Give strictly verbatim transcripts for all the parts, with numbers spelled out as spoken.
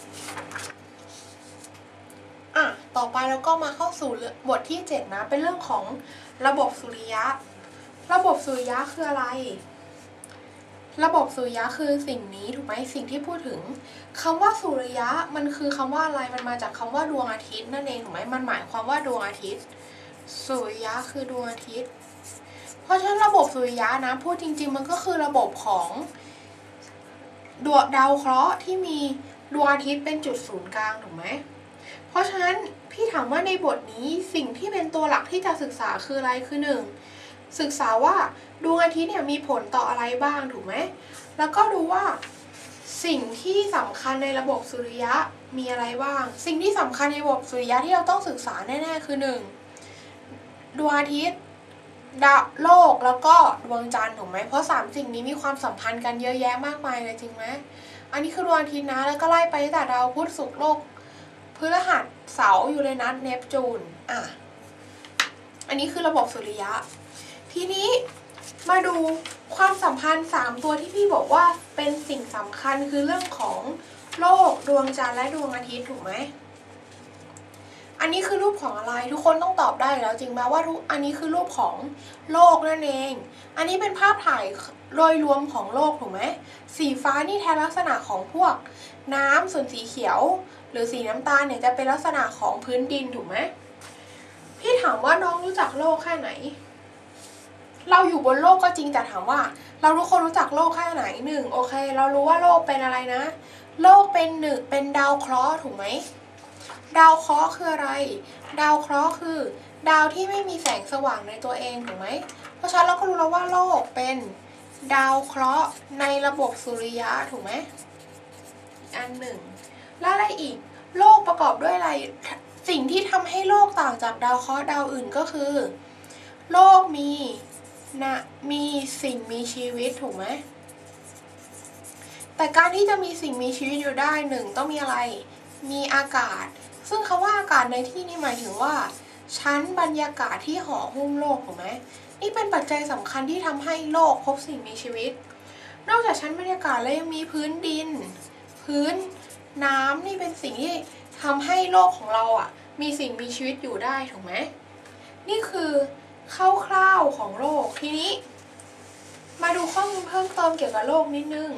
อ่ะต่อไปเราก็มาเข้าสู่บทที่เจ็ดนะเป็นเรื่องของระบบสุริยะระบบสุริยะคืออะไรระบบสุริยะคือสิ่งนี้ถูกไหมสิ่งที่พูดถึงคำว่าสุริยะมันคือคำว่าอะไรมันมาจากคำว่าดวงอาทิตย์นั่นเองถูกไหมมันหมายความว่าดวงอาทิตย์สุริยะคือดวงอาทิตย์เพราะฉะนั้นระบบสุริยะนะพูดจริงๆมันก็คือระบบของดวงดาวเคราะห์ที่มีดวงอาทิตย์เป็นจุดศูนย์กลางถูกไหมเพราะฉะนั้นพี่ถามว่าในบทนี้สิ่งที่เป็นตัวหลักที่จะศึกษาคืออะไรคือหนึ่งศึกษาว่าดวงอาทิตย์เนี่ยมีผลต่ออะไรบ้างถูกไหมแล้วก็ดูว่าสิ่งที่สำคัญในระบบสุริยะมีอะไรบ้างสิ่งที่สำคัญในระบบสุริยะที่เราต้องศึกษาแน่ๆคือหนึ่งดวงอาทิตย์ดาวโลกแล้วก็ดวงจันทร์ถูกไหมเพราะสามสิ่งนี้มีความสัมพันธ์กันเยอะแยะมากมายเลยจริงไหมอันนี้คือดวงอาทิตย์นะแล้วก็ไล่ไปตั้งแต่ดาวพุธศุกร์โลกพฤหัสเสาร์ยูเรนัสเนปจูนอ่ะอันนี้คือระบบสุริยะทีนี้มาดูความสัมพันธ์สามตัวที่พี่บอกว่าเป็นสิ่งสำคัญคือเรื่องของโลกดวงจันทร์และดวงอาทิตย์ถูกไหมอันนี้คือรูปของอะไรทุกคนต้องตอบได้แล้วจริงไหมว่าทุกอันนี้คือรูปของโลกนั่นเองอันนี้เป็นภาพถ่ายโดยรวมของโลกถูกไหมสีฟ้านี่แทนลักษณะของพวกน้ำส่วนสีเขียวหรือสีน้ำตาลเนี่ยจะเป็นลักษณะของพื้นดินถูกไหมพี่ถามว่าน้องรู้จักโลกแค่ไหนเราอยู่บนโลกก็จริงแต่ถามว่าเราทุกคนรู้จักโลกแค่ไหนหนึ่งโอเคเรารู้ว่าโลกเป็นอะไรนะโลกเป็นหนึ่งเป็นดาวเคราะห์ถูกไหมดาวเคราะห์คืออะไรดาวเคราะห์คือดาวที่ไม่มีแสงสว่างในตัวเองถูกไหมเพราะฉะนั้นเราก็รู้แล้วว่าโลกเป็นดาวเคราะห์ในระบบสุริยะถูกไหมอันหนึ่งแล้วอะไรอีกโลกประกอบด้วยอะไรสิ่งที่ทำให้โลกต่างจากดาวเคราะห์ดาวอื่นก็คือโลกมีนะมีสิ่งมีชีวิตถูกไหมแต่การที่จะมีสิ่งมีชีวิตอยู่ได้หนึ่งต้องมีอะไรมีอากาศซึ่งคำว่าอากาศในที่นี้หมายถึงว่าชั้นบรรยากาศที่ห่อหุ้มโลกถูกไหมนี่เป็นปัจจัยสำคัญที่ทำให้โลกพบสิ่งมีชีวิตนอกจากชั้นบรรยากาศแล้วยังมีพื้นดินพื้นน้ำนี่เป็นสิ่งที่ทำให้โลกของเราอ่ะมีสิ่งมีชีวิตอยู่ได้ถูกไหมนี่คือคร่าวๆของโลกทีนี้มาดูข้อมูลเพิ่มเติมเกี่ยวกับโลกนิดนึง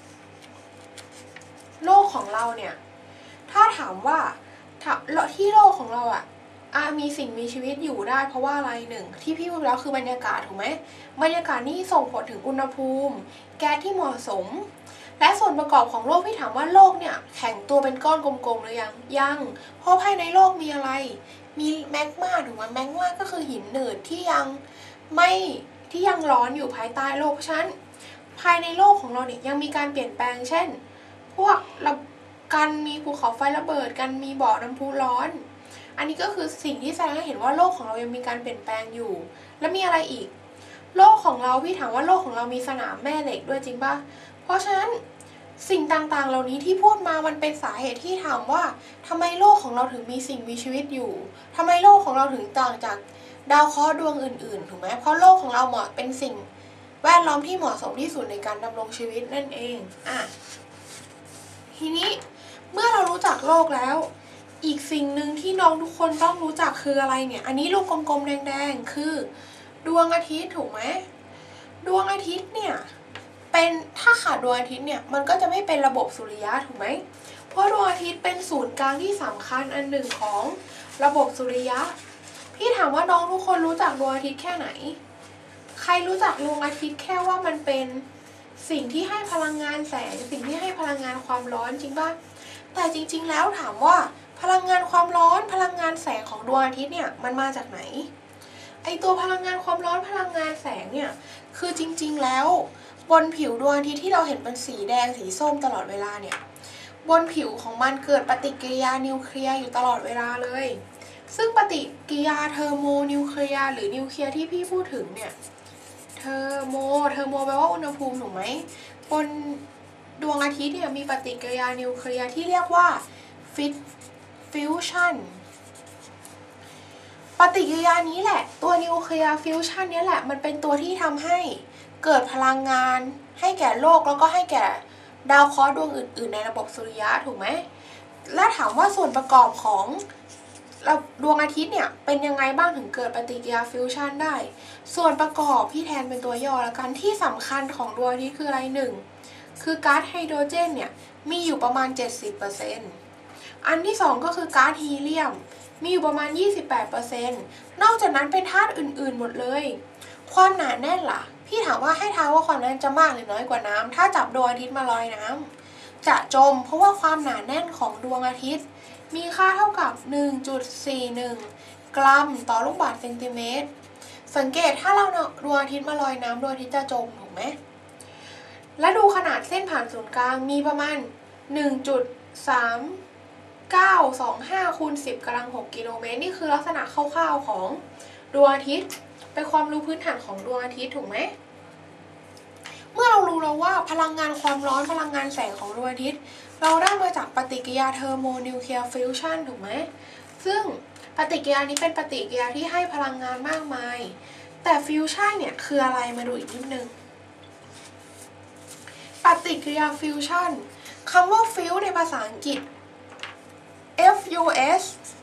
โลกของเราเนี่ยถ้าถามว่าที่โลกของเราอ่ะมีสิ่งมีชีวิตอยู่ได้เพราะว่าอะไรหนึ่งที่พี่พูดแล้วคือบรรยากาศถูกไหมบรรยากาศนี่ส่งผลถึงอุณหภูมิแก๊สที่เหมาะสมและส่วนประกอบของโลกพี่ถามว่าโลกเนี่ยแข็งตัวเป็นก้อนกลมๆหรือยังยังเพราะภายในโลกมีอะไรมีแมกมาถูกไหมแมกมาก็คือหินหนืดที่ยังไม่ที่ยังร้อนอยู่ภายใต้โลกเพราะฉะนั้นภายในโลกของเราเนี่ยยังมีการเปลี่ยนแปลงเช่นพวกการมีภูเขาไฟระเบิดกันมีบ่อน้ำพุร้อนอันนี้ก็คือสิ่งที่แสดงให้เห็นว่าโลกของเรายังมีการเปลี่ยนแปลงอยู่แล้วมีอะไรอีกโลกของเราพี่ถามว่าโลกของเรามีสนามแม่เหล็กด้วยจริงป่ะเพราะฉะนั้นสิ่งต่างๆเหล่านี้ที่พูดมามันเป็นสาเหตุที่ถามว่าทำไมโลกของเราถึงมีสิ่งมีชีวิตอยู่ทำไมโลกของเราถึงต่างจากดาวเคราะห์ดวงอื่นๆถูกไหมเพราะโลกของเราเหมาะเป็นสิ่งแวดล้อมที่เหมาะสมที่สุดในการดำรงชีวิตนั่นเองอ่ะทีนี้เมื่อเรารู้จักโลกแล้วอีกสิ่งหนึ่งที่น้องทุกคนต้องรู้จักคืออะไรเนี่ยอันนี้ลูกกลมๆแดงๆคือดวงอาทิตย์ถูกไหมดวงอาทิตย์เนี่ยเป็นถ้าขาดดวงอาทิตย์เนี่ยมันก็จะไม่เป็นระบบสุริยะถูกไหมเพราะดวงอาทิตย์เป็นศูนย์กลางที่สำคัญอันหนึ่งของระบบสุริยะพี่ถามว่าน้องทุกคนรู้จักดวงอาทิตย์แค่ไหนใครรู้จักดวงอาทิตย์แค่ว่ามันเป็นสิ่งที่ให้พลังงานแสงสิ่งที่ให้พลังงานความร้อนจริงป่ะแต่จริงๆแล้วถามว่าพลังงานความร้อนพลังงานแสงของดวงอาทิตย์เนี่ยมันมาจากไหนไอตัวพลังงานความร้อนพลังงานแสงเนี่ยคือจริงๆแล้วบนผิวดวงอาทิตย์ที่เราเห็นเป็นสีแดงสีส้มตลอดเวลาเนี่ยบนผิวของมันเกิดปฏิกิริยานิวเคลียร์อยู่ตลอดเวลาเลยซึ่งปฏิกิริยาเทอร์โมนิวเคลียร์หรือนิวเคลียร์ที่พี่พูดถึงเนี่ยเทอร์โมเทอร์โมแปลว่าอุณหภูมิถูกไหมบนดวงอาทิตย์เนี่ยมีปฏิกิริยานิวเคลียร์ที่เรียกว่าฟิตฟิวชั่นปฏิกิริยานี้แหละตัวนิวเคลียร์ฟิวชั่นนี้แหละมันเป็นตัวที่ทำให้เกิดพลังงานให้แก่โลกแล้วก็ให้แก่ดาวเคราะห์ดวงอื่นๆในระบบสุริยะถูกไหมและถามว่าส่วนประกอบของดวงอาทิตย์เนี่ยเป็นยังไงบ้างถึงเกิดปฏิกิริยาฟิวชันได้ส่วนประกอบพี่แทนเป็นตัวย่อแล้วกันที่สำคัญของดวงอาทิตย์คืออะไรหนึ่งคือก๊าซไฮโดรเจนเนี่ยมีอยู่ประมาณ เจ็ดสิบเปอร์เซ็นต์ อันที่สองก็คือก๊าซฮีเลียมมีอยู่ประมาณ ยี่สิบแปดเปอร์เซ็นต์ นอกจากนั้นเป็นธาตุอื่นๆหมดเลยความหนาแน่นล่ะพี่ถามว่าให้ทายว่าความหนาแน่นจะมากหรือน้อยกว่าน้ำถ้าจับดวงอาทิตย์มาลอยน้ำจะจมเพราะว่าความหนาแน่นของดวงอาทิตย์มีค่าเท่ากับ หนึ่งจุดสี่หนึ่ง กรัมต่อลูกบาศก์เซนติเมตรสังเกตถ้าเราดวงอาทิตย์มาลอยน้ำดวงอาทิตย์จะจมถูกไหมและดูขนาดเส้นผ่านศูนย์กลางมีประมาณ หนึ่งจุดสามเก้าสองห้า คูณ สิบ กำลัง หก กิโลเมตรนี่คือลักษณะคร่าวๆของดวงอาทิตย์เป็นความรู้พื้นฐานของดวงอาทิตย์ถูกไหมเมื่อเรารู้แล้วว่าพลังงานความร้อนพลังงานแสงของดวงอาทิตย์เราได้มาจากปฏิกิริยาเทอร์โมนิวเคลียร์ฟิวชันถูกไหมซึ่งปฏิกิริยานี้เป็นปฏิกิริยาที่ให้พลังงานมากมายแต่ฟิวชันเนี่ยคืออะไรมาดูอีกนิดนึงปฏิกิริยาฟิวชันคำว่าฟิวในภาษาอังกฤษ F U S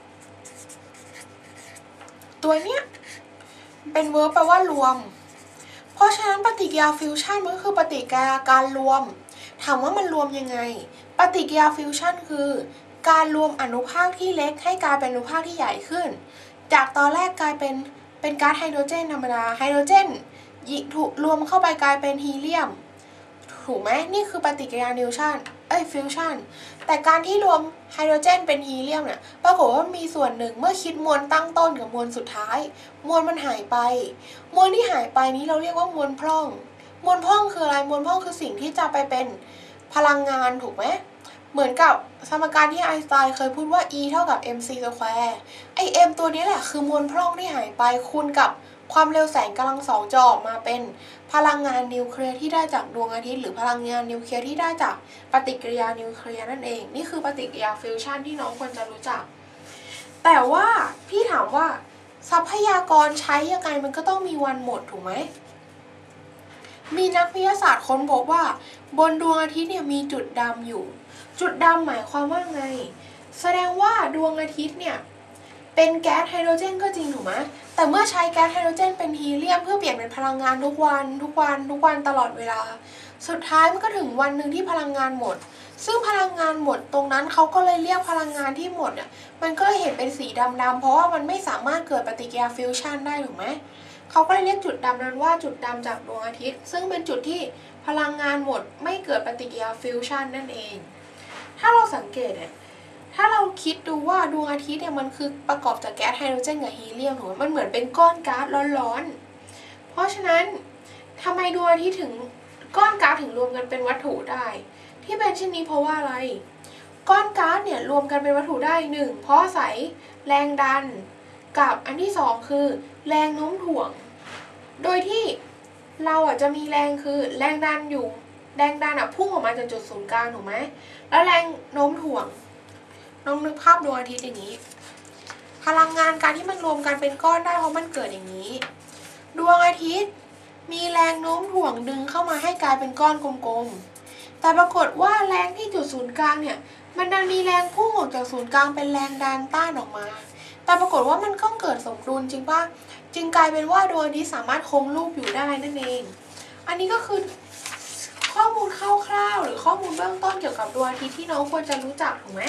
ตัวเนี้ยเป็นเวิร์บแปลว่ารวมเพราะฉะนั้นปฏิกิริยาฟิวชันมันก็คือปฏิกิริยาการรวมถามว่ามันรวมยังไงปฏิกิริยาฟิวชันคือการรวมอนุภาคที่เล็กให้กลายเป็นอนุภาคที่ใหญ่ขึ้นจากตอนแรกกลายเป็นเป็นก๊าซไฮโดรเจนธรรมดาไฮโดรเจนถูกรวมเข้าไปกลายเป็นฮีเลียมถูกไหมนี่คือปฏิกิริยานิวชันเอ้ยฟิวชันแต่การที่รวมไฮโดรเจนเป็นฮีเลียมเนี่ยปรากฏว่ามีส่วนหนึ่งเมื่อคิดมวลตั้งต้นกับมวลสุดท้ายมวลมันหายไปมวลที่หายไปนี้เราเรียกว่ามวลพร่องมวลพร่องคืออะไรมวลพร่องคือสิ่งที่จะไปเป็นพลังงานถูกไหมเหมือนกับสมการที่ไอน์สไตน์เคยพูดว่า E เท่ากับ mc สแควร์ไอ m ตัวนี้แหละคือมวลพร่องที่หายไปคูณกับความเร็วแสงกำลังสองจะออกมาเป็นพลังงานนิวเคลียร์ที่ได้จากดวงอาทิตย์หรือพลังงานนิวเคลียร์ที่ได้จากปฏิกิริยานิวเคลียร์นั่นเองนี่คือปฏิกิริยาฟิวชันที่น้องควรจะรู้จักแต่ว่าพี่ถามว่าทรัพยากรใช้ยังไงมันก็ต้องมีวันหมดถูกไหมมีนักวิทยาศาสตร์ค้นพบว่าบนดวงอาทิตย์เนี่ยมีจุดดำอยู่จุดดำหมายความว่าไงแสดงว่าดวงอาทิตย์เนี่ยเป็นแก๊สไฮโดรเจนก็จริงถูกไหมแต่เมื่อใช้แก๊สไฮโดรเจนเป็นฮีเลียมเพื่อเปลี่ยนเป็นพลังงานทุกวันทุกวันทุกวันตลอดเวลาสุดท้ายมันก็ถึงวันหนึ่งที่พลังงานหมดซึ่งพลังงานหมดตรงนั้นเขาก็เลยเรียกพลังงานที่หมดเนี่ยมันก็เลยเห็นเป็นสีดำๆเพราะว่ามันไม่สามารถเกิดปฏิกิริยาฟิวชันได้ถูกไหมเขาก็เลยเรียกจุดดำนั้นว่าจุดดำจากดวงอาทิตย์ซึ่งเป็นจุดที่พลังงานหมดไม่เกิดปฏิกิริยาฟิวชันนั่นเองถ้าเราสังเกตเนี่ยถ้าเราคิดดูว่าดวงอาทิตย์เนี่ยมันคือประกอบจากแก๊สไฮโดรเจนกับฮีเลียมถูกไหมมันเหมือนเป็นก้อนก๊าซร้อนๆเพราะฉะนั้นทำไมดวงอาทิตย์ถึงก้อนก๊าซถึงรวมกันเป็นวัตถุได้ที่เป็นเช่นนี้เพราะว่าอะไรก้อนก๊าซเนี่ยรวมกันเป็นวัตถุได้หนึ่งเพราะอาศัยแรงดันกับอันที่สองคือแรงโน้มถ่วงโดยที่เราอ่ะจะมีแรงคือแรงดันอยู่แรงดันอ่ะพุ่งออกมาจากจุดศูนย์กลางถูกไหมแล้วแรงโน้มถ่วงลองนึกภาพดวงอาทิตย์อย่างนี้พลังงานการที่มันรวมกันเป็นก้อนได้เพราะมันเกิดอย่างนี้ดวงอาทิตย์มีแรงโน้มถ่วงดึงเข้ามาให้กลายเป็นก้อนกลมๆแต่ปรากฏว่าแรงที่จุดศูนย์กลางเนี่ยมันดันมีแรงพุ่งออกจากศูนย์กลางเป็นแรงดันต้านออกมาแต่ปรากฏว่ามันก็เกิดสมดุลจริงป่ะจึงกลายเป็นว่าดวงอาทิตย์สามารถคงรูปอยู่ได้นั่นเองอันนี้ก็คือข้อมูลคร่าวๆหรือข้อมูลเบื้องต้นเกี่ยวกับดวงอาทิตย์ที่น้องควรจะรู้จักถูกไหม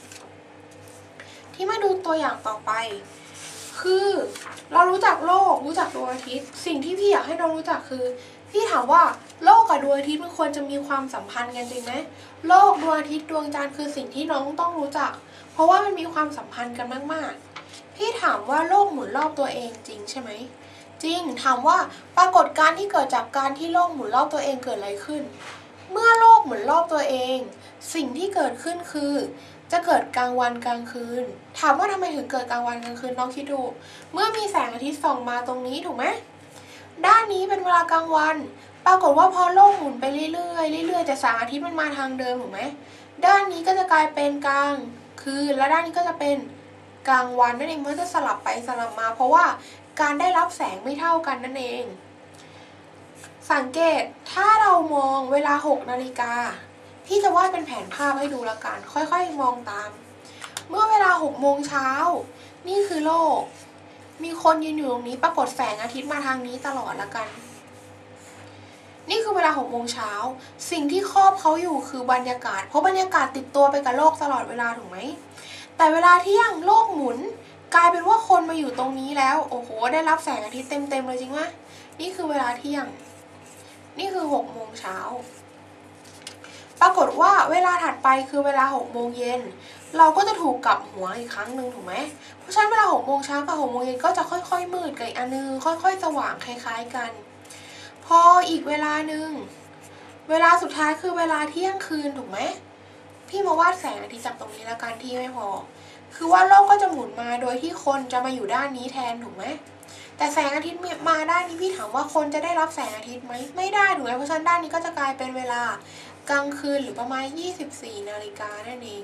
ที่มาดูตัวอย่างต่อไปคือเรารู้จักโลกรู้จักดวงอาทิตย์สิ่งที่พี่อยากให้น้องรู้จักคือพี่ถามว่าโลกกับดวงอาทิตย์มันควรจะมีความสัมพันธ์กันจริงไหมโลกดวงอาทิตย์ดวงจันทร์คือสิ่งที่น้องต้องรู้จักเพราะว่ามันมีความสัมพันธ์กันมากๆพี่ถามว่าโลกหมุนรอบตัวเองจริงใช่ไหมจริงถามว่าปรากฏการณ์ที่เกิดจากการที่โลกหมุนรอบตัวเองเกิดอะไรขึ้นเมื่อโลกหมุนรอบตัวเองสิ่งที่เกิดขึ้นคือจะเกิดกลางวันกลางคืนถามว่าทำไมถึงเกิดกลางวันกลางคืนลองคิดดูเมื่อมีแสงอาทิตย์ส่องมาตรงนี้ถูกไหมด้านนี้เป็นเวลากลางวันปรากฏว่าพอโลกหมุนไปเรื่อยๆเรื่อยๆแต่แสงอาทิตย์มันมาทางเดิมถูกไหมด้านนี้ก็จะกลายเป็นกลางคืนและด้านนี้ก็จะเป็นกลางวันนั่นเองมันจะสลับไปสลับมาเพราะว่าการได้รับแสงไม่เท่ากันนั่นเองสังเกตถ้าเรามองเวลาหกนาฬิกาพี่จะวาดเป็นแผนภาพให้ดูละกันค่อยๆมองตามเมื่อเวลาหกโมงเช้านี่คือโลกมีคนยืนอยู่ตรงนี้ปรากฏแสงอาทิตย์มาทางนี้ตลอดละกันนี่คือเวลาหกโมงเช้าสิ่งที่ครอบเขาอยู่คือบรรยากาศเพราะบรรยากาศติดตัวไปกับโลกตลอดเวลาถูกไหมแต่เวลาที่ยังโลกหมุนกลายเป็นว่าคนมาอยู่ตรงนี้แล้วโอ้โหได้รับแสงอาทิตย์เต็มๆเลยจริงไหมนี่คือเวลาเที่ยงนี่คือหกโมงเช้าปรากฏว่าเวลาถัดไปคือเวลาหกโมงเย็นเราก็จะถูกกลับหัวอีกครั้งหนึ่งถูกไหมเพราะฉะนั้นเวลาหกโมงเช้ากับหกโมงเย็นก็จะค่อยๆมืดกับอีกอันนึงค่อยๆสว่างคล้ายๆกันพออีกเวลาหนึ่งเวลาสุดท้ายคือเวลาเที่ยงคืนถูกไหมพี่มาวาดแสงอาทิตย์จากตรงนี้แล้วกันที่ไม่พอคือว่าโลกก็จะหมุนมาโดยที่คนจะมาอยู่ด้านนี้แทนถูกไหมแต่แสงอาทิตย์มาด้านนี้พี่ถามว่าคนจะได้รับแสงอาทิตย์ไหมไม่ได้ถูกไหมเพราะฉะนั้นด้านนี้ก็จะกลายเป็นเวลากลางคืนหรือประมาณยี่สิบสี่นาฬิกานั่นเอง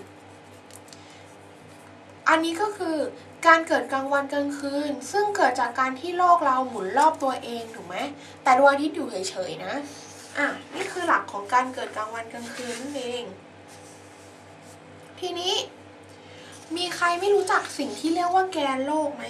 อันนี้ก็คือการเกิดกลางวันกลางคืนซึ่งเกิดจากการที่โลกเราหมุนรอบตัวเองถูกไหมแต่ดวงอาทิตย์อยู่เฉยๆนะอ่ะนี่คือหลักของการเกิดกลางวันกลางคืนนั่นเองทีนี้มีใครไม่รู้จักสิ่งที่เรียกว่าแกนโลกไหม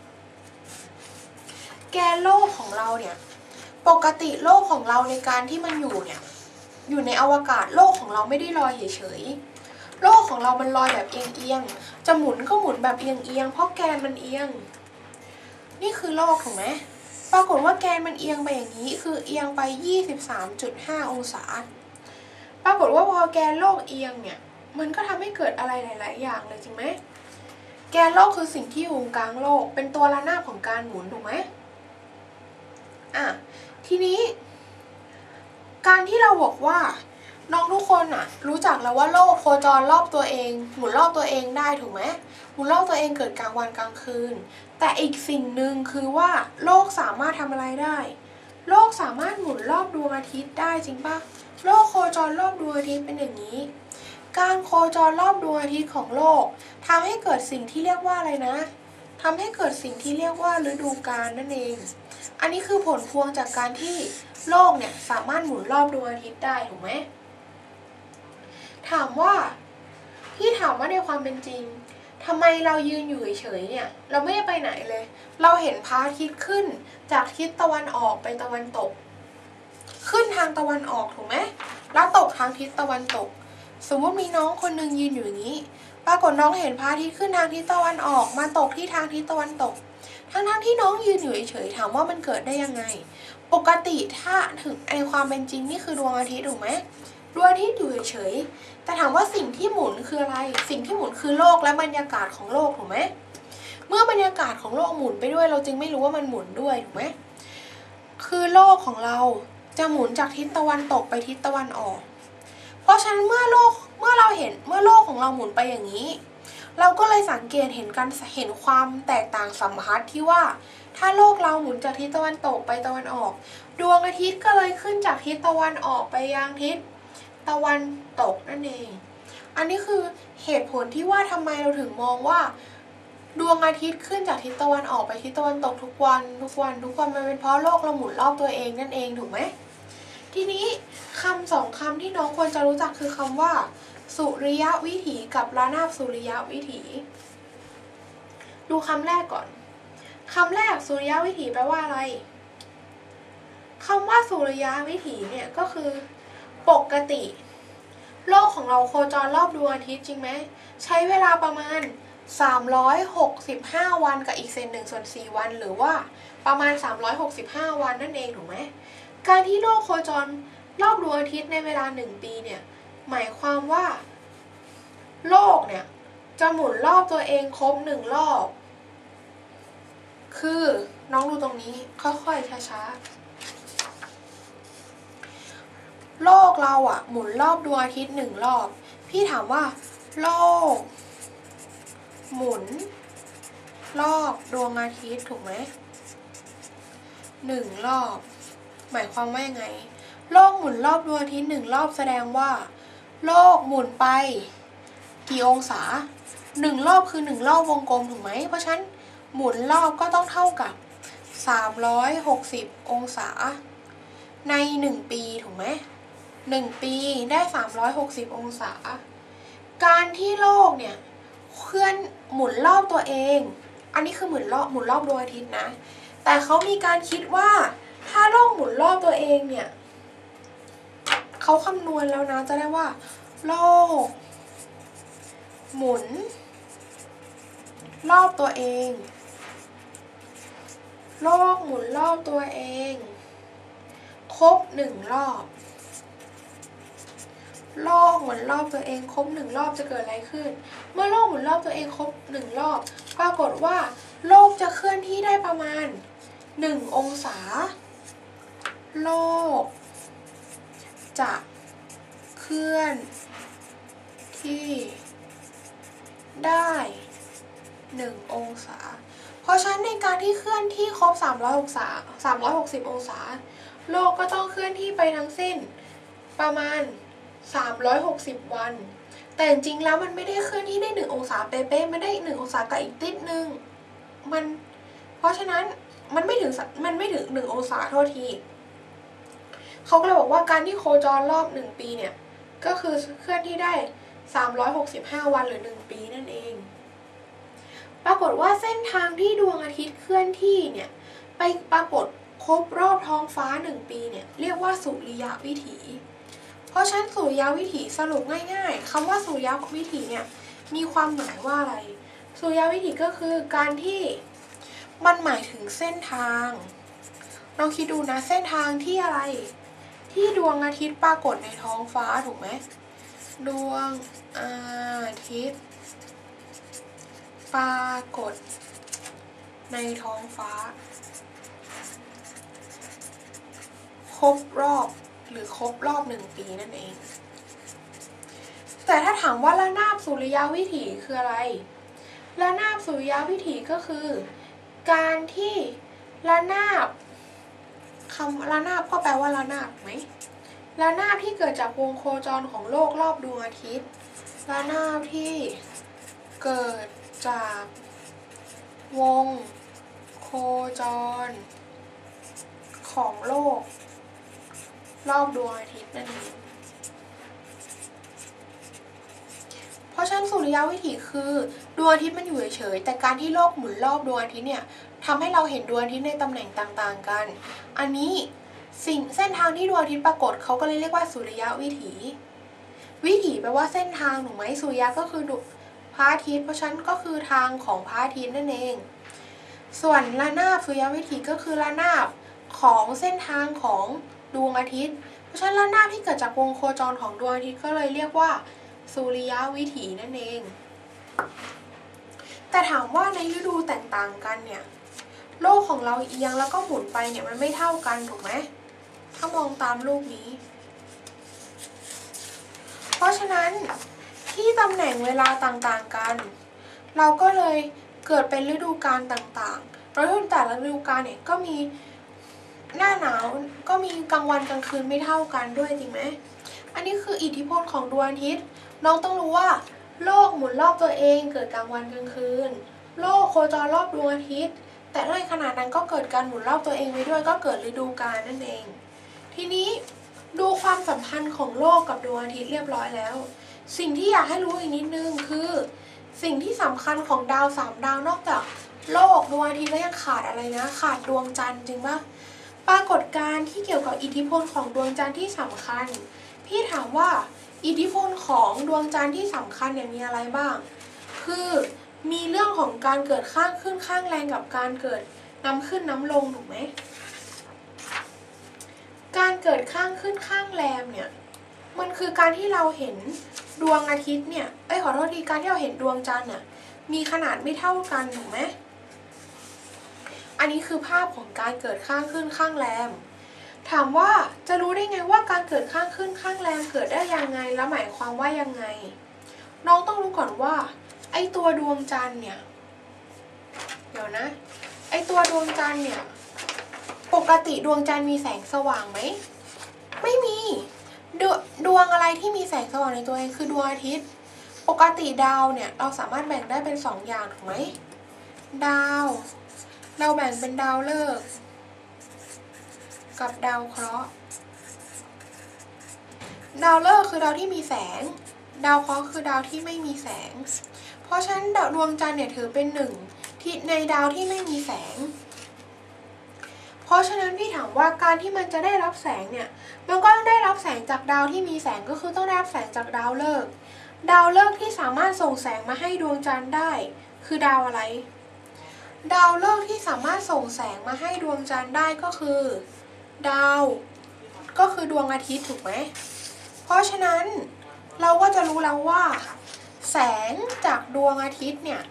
แกนโลกของเราเนี่ยปกติโลกของเราในการที่มันอยู่เนี่ยอยู่ในอวกาศโลกของเราไม่ได้ลอยเฉยๆโลกของเรามันลอยแบบเอียงๆจะหมุนก็หมุนแบบเอียงๆเพราะแกนมันเอียงนี่คือโลกถูกไหมปรากฏว่าแกนมันเอียงไปอย่างนี้คือเอียงไป ยี่สิบสามจุดห้า องศาปรากฏว่าพอแกนโลกเอียงเนี่ยมันก็ทำให้เกิดอะไรหลายๆอย่างเลยจริงไหมแกนโลกคือสิ่งที่อยู่กลางโลกเป็นตัวระนาบของการหมุนถูกไหมอ่ะทีนี้การที่เราบอกว่าน้องทุกคนอ่ะรู้จักแล้วว่าโลกโคจรรอบตัวเองหมุนรอบตัวเองได้ถูกไหมหมุนรอบตัวเองเกิดกลางวันกลางคืนแต่อีกสิ่งหนึ่งคือว่าโลกสามารถทำอะไรได้โลกสามารถหมุนรอบดวงอาทิตย์ได้จริงปะโลกโคจรรอบดวงอาทิตย์เป็นอย่างนี้การโคจรรอบดวงอาทิตย์ของโลกทำให้เกิดสิ่งที่เรียกว่าอะไรนะทำให้เกิดสิ่งที่เรียกว่าฤดูกาลนั่นเองอันนี้คือผลพวงจากการที่โลกเนี่ยสามารถหมุนรอบดวงอาทิตย์ได้ถูกไหมถามว่าพี่ถามว่าในความเป็นจริงทำไมเรายืนอยู่เฉยๆเนี่ยเราไม่ได้ไปไหนเลยเราเห็นพระอาทิตย์ขึ้นจากทิศตะวันออกไปตะวันตกขึ้นทางตะวันออกถูกไหมแล้วตกทางทิศตะวันตกสมมติมีน้องคนหนึ่งยืนอยู่อย่างนี้ปรากฏน้องเห็นพระอาทิตย์ขึ้นทางทิศตะวันออกมาตกที่ทางทิศตะวันตกทั้งๆที่น้องยืนอยู่เฉยๆถามว่ามันเกิดได้ยังไงปกติถ้าถึงในความเป็นจริงนี่คือดวงอาทิตย์ถูกไหมดวงอาทิตย์อยู่เฉยๆแต่ถามว่าสิ่งที่หมุนคืออะไรสิ่งที่หมุนคือโลกและบรรยากาศของโลกถูกไหมเมื่อบรรยากาศของโลกหมุนไปด้วยเราจึงไม่รู้ว่ามันหมุนด้วยถูกไหมคือโลกของเราจะหมุนจากทิศตะวันตกไปทิศตะวันออกเพราะฉะนั้นเมื่อโลกเมื่อเราเห็นเมื่อโลกของเราหมุนไปอย่างนี้เราก็เลยสังเกตเห็นกันเห็นความแตกต่างสัมพัทธ์ที่ว่าถ้าโลกเราหมุนจากทิศตะวันตกไปตะวันออกดวงอาทิตย์ก็เลยขึ้นจากทิศตะวันออกไปยังทิศตะวันตกนั่นเองอันนี้คือเหตุผลที่ว่าทำไมเราถึงมองว่าดวงอาทิตย์ขึ้นจากทิศตะวันออกไปทิศตะวันตกทุกวันทุกวันทุกวันมันเป็นเพราะโลกเราหมุนรอบตัวเองนั่นเองถูกไหมทีนี้คำสองคำที่น้องควรจะรู้จักคือคำว่าสุริยวิถีกับระนาบสุริยวิถีดูคำแรกก่อนคำแรกสุริยวิถีแปลว่าอะไรคำว่าสุริยวิถีเนี่ยก็คือปกติโลกของเราโคจรรอบดวงอาทิตย์จริงไหมใช้เวลาประมาณสามร้อยหกสิบห้าวันกับอีกเศษหนึ่งส่วนสี่วันหรือว่าประมาณสามร้อยหกสิบห้าวันนั่นเองถูกไหมการที่โลกโคจรรอบดวงอาทิตย์ในเวลาหนึ่งปีเนี่ยหมายความว่าโลกเนี่ยจะหมุนรอบตัวเองครบหนึ่งรอบคือน้องดูตรงนี้ค่อยๆช้าๆโลกเราอะหมุนรอบดวงอาทิตย์หนึ่งรอบพี่ถามว่าโลกหมุนรอบดวงอาทิตย์ถูกไหมหนึ่งรอบหมายความว่ายังไงโลกหมุนรอบดวงอาทิตย์หนึ่งรอบแสดงว่าโลกหมุนไปกี่องศาหนึ่งรอบคือหนึ่งรอบวงกลมถูกไหมเพราะฉะนั้นหมุนรอบก็ต้องเท่ากับสามร้อยหกสิบองศาในหนึ่งปีถูกไหมหนึ่งปีได้สามร้อยหกสิบองศาการที่โลกเนี่ยเคลื่อนหมุนรอบตัวเองอันนี้คือหมุนรอบหมุนรอบดวงอาทิตย์นะแต่เขามีการคิดว่าถ้าโลกหมุนรอบตัวเองเนี่ยเขาคำนวณแล้วนะจะได้ว่าโลกหมุนรอบตัวเองโลกหมุนรอบตัวเองครบหนึ่งรอบโลกหมุนรอบตัวเองครบหนึ่งรอบจะเกิดอะไรขึ้นเมื่อโลกหมุนรอบตัวเองครบหนึ่งรอบปรากฏว่าโลกจะเคลื่อนที่ได้ประมาณหนึ่งองศาโลกจะเคลื่อนที่ได้หนึ่งองศาเพราะฉะนั้นในการที่เคลื่อนที่ครบสามร้อยหกสิบสามร้อยหกสิบองศาโลกก็ต้องเคลื่อนที่ไปทั้งสิ้นประมาณสามร้อยหกสิบวันแต่จริงๆแล้วมันไม่ได้เคลื่อนที่ได้หนึ่งองศาเป๊ะๆไม่ได้หนึ่งองศากับอีกติดนึงมันเพราะฉะนั้นมันไม่ถึงมันไม่ถึงหนึ่งองศาโทษทีเขาก็เลยบอกว่าการที่โคจรรอบหนึ่งปีเนี่ยก็คือเคลื่อนที่ได้สามร้อยหกสิบห้าวันหรือหนึ่งปีนั่นเองปรากฏว่าเส้นทางที่ดวงอาทิตย์เคลื่อนที่เนี่ยไปปรากฏครบรอบท้องฟ้าหนึ่งปีเนี่ยเรียกว่าสุริยวิถีเพราะฉะนั้นสุริยวิถีสรุปง่ายๆคำว่าสุริยวิถีเนี่ยมีความหมายว่าอะไรสุริยวิถีก็คือการที่มันหมายถึงเส้นทางลองคิดดูนะเส้นทางที่อะไรที่ดวงอาทิตย์ปรากฏในท้องฟ้าถูกไหมดวงอาทิตย์ปรากฏในท้องฟ้าครบรอบหรือครบรอบหนึ่งปีนั่นเองแต่ถ้าถามว่าระนาบสุริยวิถีคืออะไรระนาบสุริยวิถีก็คือการที่ระนาบคำระนาบก็แปลว่าระนาบไหมระนาบที่เกิดจากวงโคจรของโลกรอบดวงอาทิตย์ระนาบที่เกิดจากวงโคจรของโลกรอบดวงอาทิตย์นั่นเองเพราะฉะนั้นสุริยวิถีคือดวงอาทิตย์มันอยู่เฉยๆแต่การที่โลกหมุนรอบดวงอาทิตย์เนี่ยทำให้เราเห็นดวงอาทิตย์ในตำแหน่งต่างๆกันอันนี้สิ่งเส้นทางที่ดวงอาทิตย์ปรากฏเขาก็เลยเรียกว่าสุริยวิถีวิถีแปลว่าเส้นทางถูกไหมสุริยะก็คือพระอาทิตย์เพราะฉะนั้นก็คือทางของพระอาทิตย์นั่นเองส่วนระนาบสุริยวิถีก็คือระนาบของเส้นทางของดวงอาทิตย์เพราะฉะนั้นระนาบที่เกิดจากวงโคจรของดวงอาทิตย์ก็เลยเรียกว่าสุริยวิถีนั่นเองแต่ถามว่าในฤดูแตกต่างกันเนี่ยโลกของเราเอียงแล้วก็หมุนไปเนี่ยมันไม่เท่ากันถูกไหมถ้ามองตามรูปนี้เพราะฉะนั้นที่ตำแหน่งเวลาต่างๆกันเราก็เลยเกิดเป็นฤดูกาลต่างๆแล้วแต่ละฤดูกาลเนี่ยก็มีหน้าหนาวก็มีกลางวันกลางคืนไม่เท่ากันด้วยจริงไหมอันนี้คืออิทธิพลของดวงอาทิตย์น้องต้องรู้ว่าโลกหมุนรอบตัวเองเกิดกลางวันกลางคืนโลกโคจรรอบดวงอาทิตย์แต่ในขณะนั้นก็เกิดการหมุนรอบตัวเองไปด้วยก็เกิดฤดูกาลนั่นเองทีนี้ดูความสัมพันธ์ของโลกกับดวงอาทิตย์เรียบร้อยแล้วสิ่งที่อยากให้รู้อีกนิดนึงคือสิ่งที่สำคัญของดาวสามดาวนอกจากโลกดวงอาทิตย์แล้วยังขาดอะไรนะขาดดวงจันทร์จริงปะปรากฏการณ์ที่เกี่ยวกับอิทธิพลของดวงจันทร์ที่สำคัญพี่ถามว่าอิทธิพลของดวงจันทร์ที่สำคัญเนี่ยมีอะไรบ้างคือมีเรื่องของการเกิดข้างขึ้นข้างแรงกับการเกิดน้ำขึ้นน้ำลงถูกไหมการเกิดข้างขึ้นข้างแรมเนี่ยมันคือการที่เราเห็นดวงอาทิตย์เนี่ยเอ้ยขอโทษทีการที่เราเห็นดวงจันทร์เนี่ยมีขนาดไม่เท่ากันถูกไหมอันนี้คือภาพของการเกิดข้างขึ้นข้างแรมถามว่าจะรู้ได้ไงว่าการเกิดข้างขึ้นข้างแรมเกิดได้ยังไงและหมายความว่ายังไงน้องต้องรู้ก่อนว่าไอตัวดวงจันทร์เนี่ยเดี๋ยวนะไอตัวดวงจันทร์เนี่ยปกติดวงจันทร์มีแสงสว่างไหมไม่มีดวดวงอะไรที่มีแสงสว่างในตัวเองคือดวงอาทิตย์ปกติดาวเนี่ยเราสามารถแบ่งได้เป็นสองอย่างถูกไหมดาวเราแบ่งเป็นดาวฤกษ์กับดาวเคราะห์ดาวฤกษ์คือดาวที่มีแสงดาวเคราะห์คือดาวที่ไม่มีแสงเพราะฉะนั้นดวงจันทร์เนี่ยถือเป็นหนึ่งที่ในดาวที่ไม่มีแสงเพราะฉะนั้นพี่ถามว่าการที่มันจะได้รับแสงเนี่ยมันก็ต้องได้รับแสงจากดาวที่มีแสงก็คือต้องได้รับแสงจากดาวฤกษ์ดาวฤกษ์ที่สามารถส่งแสงมาให้ดวงจันทร์ได้คือดาวอะไรดาวฤกษ์ที่สามารถส่งแสงมาให้ดวงจันทร์ได้ก็คือดาวก็คือดวงอาทิตย์ถูกไหมเพราะฉะนั้นเราก็จะรู้แล้วว่าแสงจากดวงอาทิตย์เนี่ย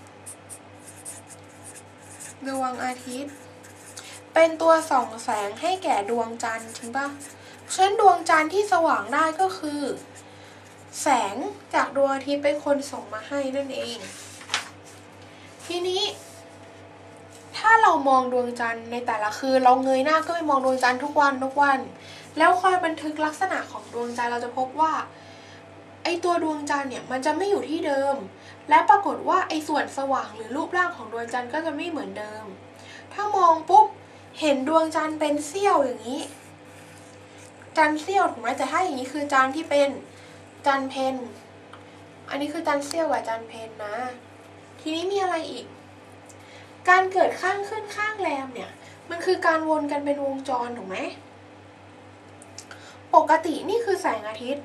ดวงอาทิตย์เป็นตัวส่องแสงให้แก่ดวงจันทร์จริงปะฉะนั้นดวงจันทร์ที่สว่างได้ก็คือแสงจากดวงอาทิตย์เป็นคนส่งมาให้นั่นเองทีนี้ถ้าเรามองดวงจันทร์ในแต่ละคืนเราเงยหน้าก็ไปมองดวงจันทร์ทุกวันทุกวันแล้วคอยบันทึกลักษณะของดวงจันทร์เราจะพบว่าไอตัวดวงจันทร์เนี่ยมันจะไม่อยู่ที่เดิมและปรากฏว่าไอส่วนสว่างหรือรูปร่างของดวงจันทร์ก็จะไม่เหมือนเดิมถ้ามองปุ๊บเห็นดวงจันทร์เป็นเสี้ยวอย่างนี้จันทร์เสี้ยวถูกไหมแต่ถ้าอย่างนี้คือจันทร์ที่เป็นจันทร์เพนอันนี้คือจันทร์เสี้ยวกับจันทร์เพนนะทีนี้มีอะไรอีกการเกิดข้างขึ้นข้างแรมเนี่ยมันคือการวนกันเป็นวงจรถูกไหมปกตินี่คือแสงอาทิตย์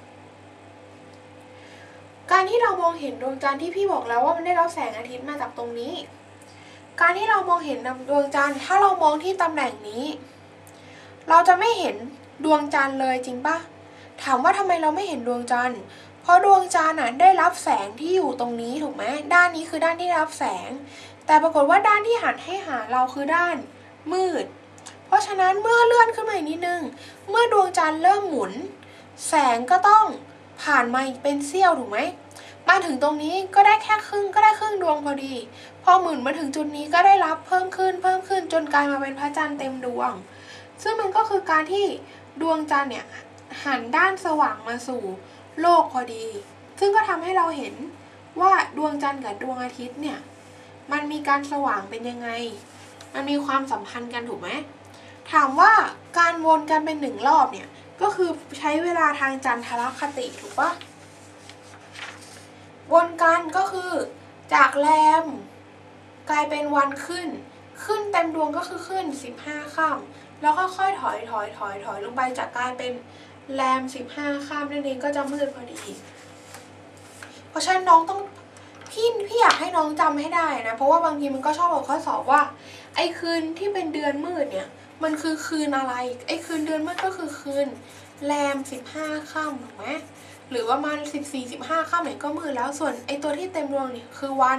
การที่เรามองเห็นดวงจันทร์ที่พี่บอกแล้วว่ามันได้รับแสงอาทิตย์มาจากตรงนี้การที่เรามองเห็นดวงจันทร์ถ้าเรามองที่ตำแหน่งนี้เราจะไม่เห็นดวงจันทร์เลยจริงปะถามว่าทำไมเราไม่เห็นดวงจันทร์เพราะดวงจันทร์ได้รับแสงที่อยู่ตรงนี้ถูกไหมด้านนี้คือด้านที่ได้รับแสงแต่ปรากฏว่าด้านที่หันให้หาเราคือด้านมืดเพราะฉะนั้นเมื่อเลื่อนขึ้นมาอีกนิดนึงเมื่อดวงจันทร์เริ่มหมุนแสงก็ต้องผ่านมาเป็นเสี้ยวถูกไหมมาถึงตรงนี้ก็ได้แค่ครึ่งก็ได้ครึ่งดวงพอดีพอหมุนมาถึงจุดนี้ก็ได้รับเพิ่มขึ้นเพิ่มขึ้นจนกลายมาเป็นพระจันทร์เต็มดวงซึ่งมันก็คือการที่ดวงจันทร์เนี่ยหันด้านสว่างมาสู่โลกพอดีซึ่งก็ทำให้เราเห็นว่าดวงจันทร์กับดวงอาทิตย์เนี่ยมันมีการสว่างเป็นยังไงมันมีความสัมพันธ์กันถูกไหมถามว่าการวนกันเป็นหนึ่งรอบเนี่ยก็คือใช้เวลาทางจันทรคติถูกปะวนกันก็คือจากแรมกลายเป็นวันขึ้นขึ้นเต็มดวงก็คือขึ้นสิบห้าค่ำแล้วค่อยๆถอยถอยถอยถอยลงไปจากกลายเป็นแรมสิบห้าค่ำนั่นเองก็จะมืดพอดีเพราะฉะนั้นน้องต้องพี่พี่อยากให้น้องจำให้ได้นะเพราะว่าบางทีมันก็ชอบบอกข้อสอบว่าไอ้คืนที่เป็นเดือนมืดเนี่ยมันคือคืนอะไรไอ้คืนเดือนมืดก็คือคืนแรมสิบห้าค่ำถูกไหมหรือว่ามันสิบสี่สิบห้าค่ำไหนก็มืดแล้วส่วนไอ้ตัวที่เต็มดวงเนี่ยคือวัน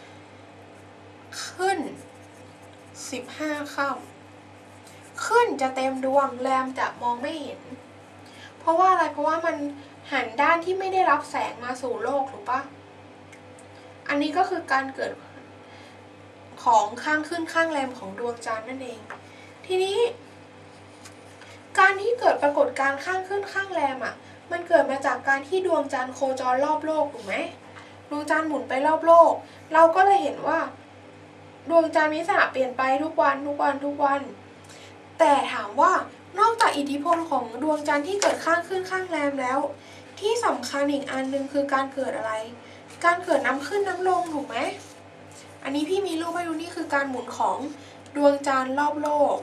ขึ้นสิบห้าค่ำขึ้นจะเต็มดวงแรมจะมองไม่เห็นเพราะว่าอะไรเพราะว่ามันหันด้านที่ไม่ได้รับแสงมาสู่โลกถูกปะอันนี้ก็คือการเกิดของข้างขึ้นข้างแรมของดวงจันทร์นั่นเองทีนี้การที่เกิดปรากฏการณ์ข้างขึ้นข้างแรมอ่ะมันเกิดมาจากการที่ดวงจันทร์โคจรรอบโลกถูกไหมดวงจันทร์หมุนไปรอบโลกเราก็เลยเห็นว่าดวงจันทร์มีลักษณะเปลี่ยนไปทุกวันทุกวันทุกวันแต่ถามว่านอกจากอิทธิพลของดวงจันทร์ที่เกิดข้างขึ้นข้างแรมแล้วที่สำคัญอีกอันนึงคือการเกิดอะไรการเกิดน้ำขึ้นน้ำลงถูกไหมอันนี้พี่มีรูปให้ดูนี่คือการหมุนของดวงจันทร์รอบโลก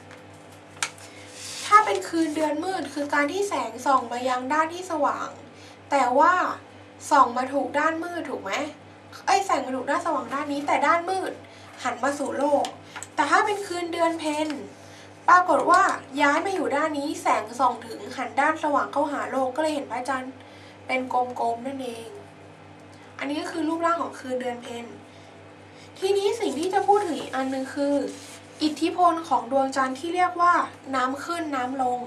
ถ้าเป็นคืนเดือนมืดคือการที่แสงส่องมายังด้านที่สว่างแต่ว่าส่องมาถูกด้านมืดถูกไหมไอ้แสงมาถูกด้านสว่างด้านนี้แต่ด้านมืดหันมาสู่โลกแต่ถ้าเป็นคืนเดือนเพ็ญปรากฏว่าย้ายมาอยู่ด้านนี้แสงส่องถึงหันด้านสว่างเข้าหาโลกก็เลยเห็นพระจันทร์เป็นกลมๆนั่นเองอันนี้ก็คือรูปร่างของคืนเดือนเพ็ญทีนี้สิ่งที่จะพูดถึงอีกอันนึงคืออิทธิพลของดวงจันทร์ที่เรียกว่าน้ำขึ้นน้ำลง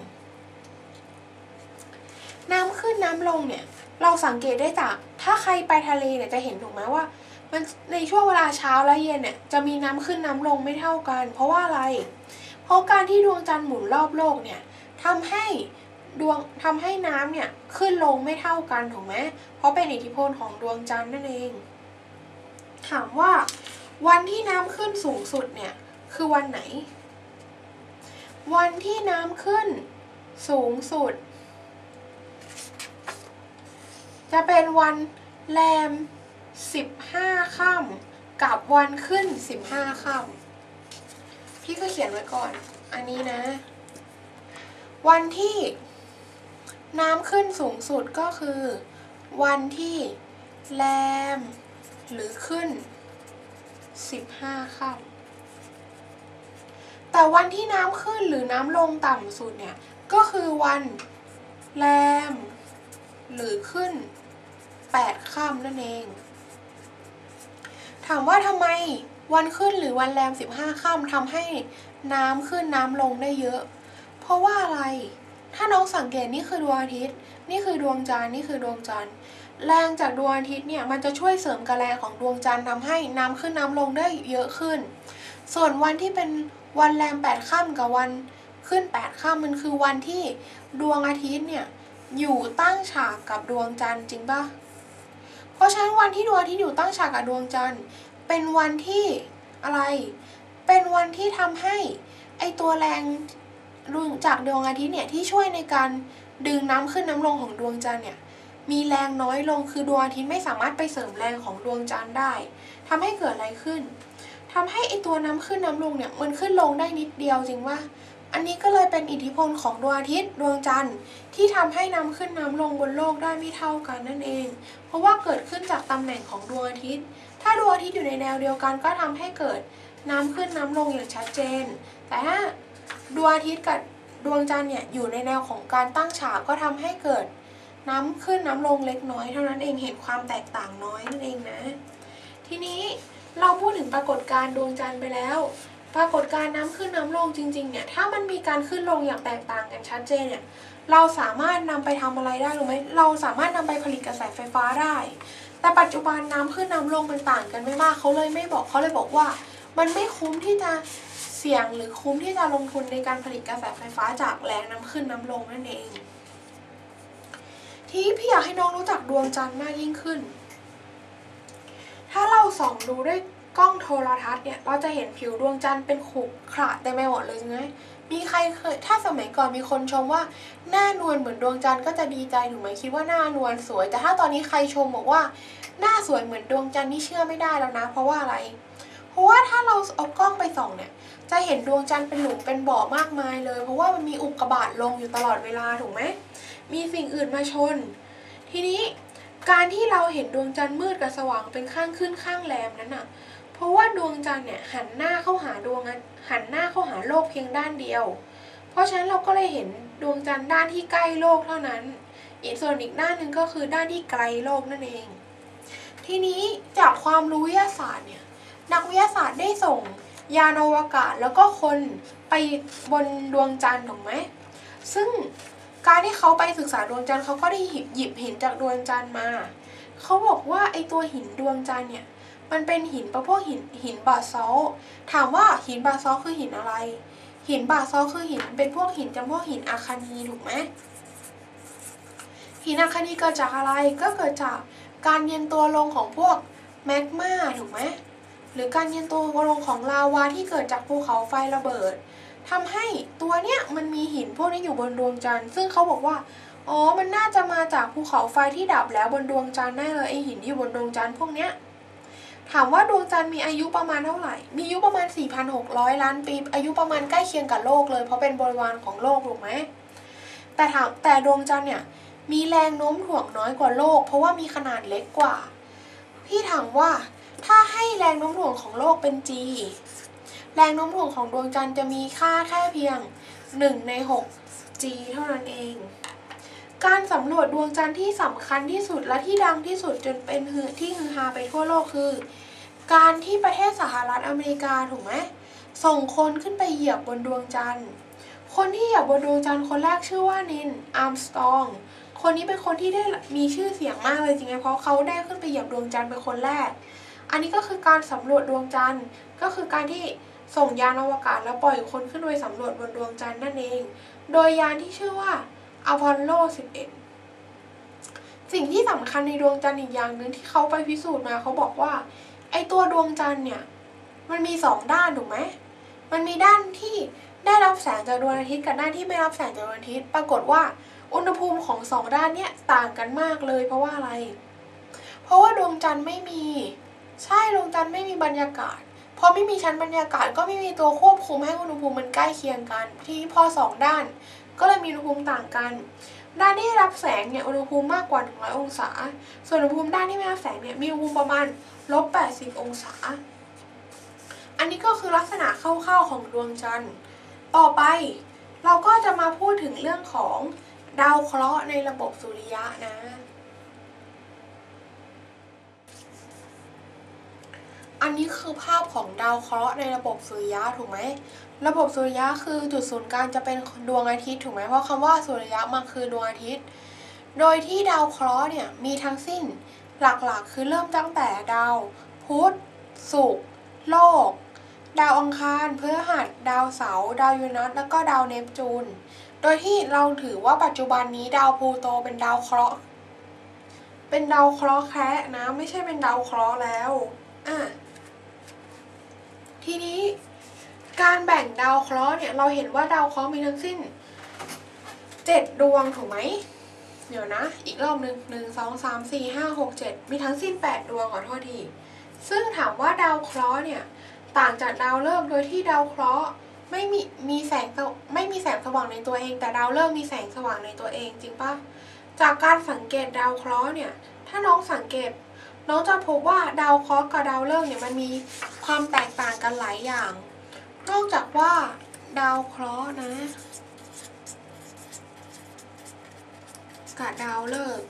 น้ำขึ้นน้ำลงเนี่ยเราสังเกตได้จากถ้าใครไปทะเลเนี่ยจะเห็นถูกไหมว่ามันในช่วงเวลาเช้าและเย็นเนี่ยจะมีน้ำขึ้นน้ำลงไม่เท่ากันเพราะว่าอะไรเพราะการที่ดวงจันทร์หมุนรอบโลกเนี่ยทำให้ดวงทำให้น้ำเนี่ยขึ้นลงไม่เท่ากันถูกไหมเพราะเป็นอิทธิพลของดวงจันทร์นั่นเองถามว่าวันที่น้ำขึ้นสูงสุดเนี่ยคือวันไหนวันที่น้ำขึ้นสูงสุดจะเป็นวันแรมสิบห้าค่ำกับวันขึ้นสิบห้าค่ำพี่ก็เขียนไว้ก่อนอันนี้นะวันที่น้ำขึ้นสูงสุดก็คือวันที่แรมหรือขึ้นสิบห้าค่ำแต่วันที่น้ำขึ้นหรือน้ำลงต่ำสุดเนี่ยก็คือวันแรมหรือขึ้นแปดค่ำนั่นเองถามว่าทำไมวันขึ้นหรือวันแรมสิบห้าค่ำทำให้น้ำขึ้นน้ำลงได้เยอะเพราะว่าอะไรถ้าน้องสังเกตนี่คือดวงอาทิตย์นี่คือดวงจันทร์นี่คือดวงจันทร์แรงจากดวงอาทิตย์เนี่ยมันจะช่วยเสริมกระแรงของดวงจันทร์ทำให้น้ำขึ้นน้ำลงได้เยอะขึ้นส่วนวันที่เป็นวันแรมแปดค่ำกับวันขึ้นแปดค่ำมันคือวันที่ดวงอาทิตย์เนี่ยอยู่ตั้งฉากกับดวงจันทร์จริงปะเพราะฉะนั้นวันที่ดวงอาทิตย์อยู่ตั้งฉากกับดวงจันทร์เป็นวันที่อะไรเป็นวันที่ทำให้ไอตัวแรงจากดวงอาทิตย์เนี่ยที่ช่วยในการดึงน้ำขึ้นน้ำลงของดวงจันทร์เนี่ยมีแรงน้อยลงคือดวงอาทิตย์ไม่สามารถไปเสริมแรงของดวงจันทร์ได้ทำให้เกิดอะไรขึ้นทำให้ไอตัวน้ำขึ้นน้ำลงเนี่ยมันขึ้นลงได้นิดเดียวจริงว่าอันนี้ก็เลยเป็นอิทธิพลของดวงอาทิตย์ดวงจันทร์ที่ทำให้น้ำขึ้นน้ำลงบนโลกได้ไม่เท่ากันนั่นเองเพราะว่าเกิดขึ้นจากตำแหน่งของดวงอาทิตย์ถ้าดวงอาทิตย์อยู่ในแนวเดียวกันก็ทำให้เกิดน้ำขึ้นน้ำลงอย่างชัดเจนแต่ถ้าดวงอาทิตย์กับดวงจันทร์เนี่ยอยู่ในแนวของการตั้งฉากก็ทำให้เกิดน้ำขึ้นน้ำลงเล็กน้อยเท่านั้นเองเห็นความแตกต่างน้อยนั่นเองนะทีนี้เราพูดถึงปรากฏการณ์ดวงจันทร์ไปแล้วปรากฏการณ์น้ำขึ้นน้ำลงจริงๆเนี่ยถ้ามันมีการขึ้นลงอย่างแตกต่างกันชัดเจนเนี่ยเราสามารถนำไปทำอะไรได้รู้ไหมเราสามารถนำไปผลิตกระแสไฟฟ้าได้แต่ปัจจุบันน้ำขึ้นน้ำลงมันต่างกันไม่มากเขาเลยไม่บอกเขาเลยบอกว่ามันไม่คุ้มที่จะเสี่ยงหรือคุ้มที่จะลงทุนในการผลิตกระแสไฟฟ้าจากแรงน้ำขึ้นน้ำลงนั่นเองที่พี่อยากให้น้องรู้จักดวงจันทร์มากยิ่งขึ้นถ้าเราส่องดูด้วยกล้องโทรทัศน์เนี่ยเราจะเห็นผิวดวงจันทร์เป็นขรุขระเต็มไปหมดเลยใช่ไหมมีใครเคยถ้าสมัยก่อนมีคนชมว่าหน้านวลเหมือนดวงจันทร์ก็จะดีใจถูกไหมคิดว่าหน้านวลสวยแต่ถ้าตอนนี้ใครชมบอกว่าหน้าสวยเหมือนดวงจันทร์นี่เชื่อไม่ได้แล้วนะเพราะว่าอะไรเพราะว่าถ้าเราเอากล้องไปส่องเนี่ยจะเห็นดวงจันทร์เป็นหลุมเป็นบ่อมากมายเลยเพราะว่ามันมีอุกกาบาตลงอยู่ตลอดเวลาถูกไหมมีสิ่งอื่นมาชนทีนี้การที่เราเห็นดวงจันทร์มืดกับสว่างเป็นข้างขึ้นข้างแรมนั้นน่ะเพราะว่าดวงจันทร์เนี่ยหันหน้าเข้าหาดวงหันหน้าเข้าหาโลกเพียงด้านเดียวเพราะฉะนั้นเราก็เลยเห็นดวงจันทร์ด้านที่ใกล้โลกเท่านั้นอีกส่วนอีกด้านหนึ่งก็คือด้านที่ไกลโลกนั่นเองทีนี้จากความรู้วิทยาศาสตร์เนี่ยนักวิทยาศาสตร์ได้ส่งยานอวกาศแล้วก็คนไปบนดวงจันทร์ถูกไหมซึ่งการที่เขาไปศึกษาดวงจันทร์เขาก็ได้หยิบหยิบหินจากดวงจันทร์มาเขาบอกว่าไอตัวหินดวงจันทร์เนี่ยมันเป็นหินประเภทหินหินบาซอลต์ถามว่าหินบาซอลต์คือหินอะไรหินบาซอลต์คือหินเป็นพวกหินจำพวกหินอะคานีถูกไหมหินอะคานีเกิดจากอะไรก็เกิดจากการเย็นตัวลงของพวกแมกมาถูกไหมหรือการเย็นตัวลงของลาวาที่เกิดจากภูเขาไฟระเบิดทำให้ตัวเนี้ยมันมีหินพวกนี้อยู่บนดวงจันทร์ซึ่งเขาบอกว่าอ๋อมันน่าจะมาจากภูเขาไฟที่ดับแล้วบนดวงจันทร์แน่เลยไอหินที่อยู่บนดวงจันทร์พวกเนี้ยถามว่าดวงจันทร์มีอายุประมาณเท่าไหร่มีอายุประมาณ สี่พันหกร้อย ล้านปีอายุประมาณใกล้เคียงกับโลกเลยเพราะเป็นบริวารของโลกถูกไหมแต่ถามแต่ดวงจันทร์เนี่ยมีแรงโน้มถ่วงน้อยกว่าโลกเพราะว่ามีขนาดเล็กกว่าพี่ถามว่าถ้าให้แรงโน้มถ่วงของโลกเป็น G แรงโน้มถ่วงของดวงจันทร์จะมีค่าแค่เพียงหนึ่งในหก G เท่านั้นเองการสำรวจดวงจันทร์ที่สำคัญที่สุดและที่ดังที่สุดจนเป็นที่ฮือฮาไปทั่วโลกคือการที่ประเทศสหรัฐอเมริกาถูกไหมส่งคนขึ้นไปเหยียบบนดวงจันทร์คนที่เหยียบบนดวงจันทร์คนแรกชื่อว่านิล อาร์มสตรองคนนี้เป็นคนที่ได้มีชื่อเสียงมากเลยจริงๆเพราะเขาได้ขึ้นไปเหยียบดวงจันทร์เป็นคนแรกอันนี้ก็คือการสำรวจดวงจันทร์ก็คือการที่ส่งยานอวกาศแล้วปล่อยคนขึ้นไปสำรวจบนดวงจันทร์นั่นเองโดยยานที่ชื่อว่าอพอลโลสิบเอ็ดสิ่งที่สำคัญในดวงจันทร์อีกอย่างหนึ่งที่เขาไปพิสูจน์มาเขาบอกว่าไอตัวดวงจันทร์เนี่ยมันมีสองด้านถูกไหมมันมีด้านที่ได้รับแสงจากดวงอาทิตย์กับด้านที่ไม่รับแสงจากดวงอาทิตย์ปรากฏว่าอุณหภูมิของสองด้านเนี่ยต่างกันมากเลยเพราะว่าอะไรเพราะว่าดวงจันทร์ไม่มีใช่ดวงจันทร์ไม่มีบรรยากาศพอไม่มีชั้นบรรยากาศก็ไม่มีตัวควบคุมให้อุณหภูมิมันใกล้เคียงกันที่พอสองด้านก็เลยมีอุณหภูมิต่างกันด้านที่รับแสงเนี่ยอุณหภูมิมากกว่าหนึ่งร้อยองศาส่วนอุณหภูมิด้านที่ไม่รับแสงเนี่ยมีอุณหภูมิประมาณลบแปดสิบองศาอันนี้ก็คือลักษณะคร่าวๆของดวงจันทร์ต่อไปเราก็จะมาพูดถึงเรื่องของดาวเคราะห์ในระบบสุริยะนะอันนี้คือภาพของดาวเคราะห์ในระบบสุริยะถูกไหมระบบสุริยะคือจุดศูนย์กลางจะเป็นดวงอาทิตย์ถูกไหมเพราะคำว่าสุริยะมันคือดวงอาทิตย์โดยที่ดาวเคราะห์เนี่ยมีทั้งสิ้นหลักๆคือเริ่มตั้งแต่ดาวพุธศุกร์โลกดาวอังคารพฤหัสดาวเสาร์ดาวยูเรนัสแล้วก็ดาวเนปจูนโดยที่เราถือว่าปัจจุบันนี้ดาวพลูโตเป็นดาวเคราะห์เป็นดาวเคราะห์แคะนะไม่ใช่เป็นดาวเคราะห์แล้วอ่ะทีนี้การแบ่งดาวเคราะห์เนี่ยเราเห็นว่าดาวเคราะห์มีทั้งสิ้นเจ็ดดวงถูกไหมเดี๋ยวนะอีกรอบหนึ่งหนึ่งสองสามสี่ห้าหกเจ็ดมีทั้งสิ้นแปดดวงขอโทษทีซึ่งถามว่าดาวเคราะห์เนี่ยต่างจากดาวฤกษ์โดยที่ดาวเคราะห์ไม่มีมีแสงไม่มีแสงสว่างในตัวเองแต่ดาวฤกษ์มีแสงสว่างในตัวเองจริงปะจากการสังเกตดาวเคราะห์เนี่ยถ้าน้องสังเกตน้องจะพบว่าดาวเคราะห์กับดาวฤกษ์เนี่ยมันมีความแตกต่างกันหลายอย่างนอกจากว่าดาวเคราะห์นะกับดาวฤกษ์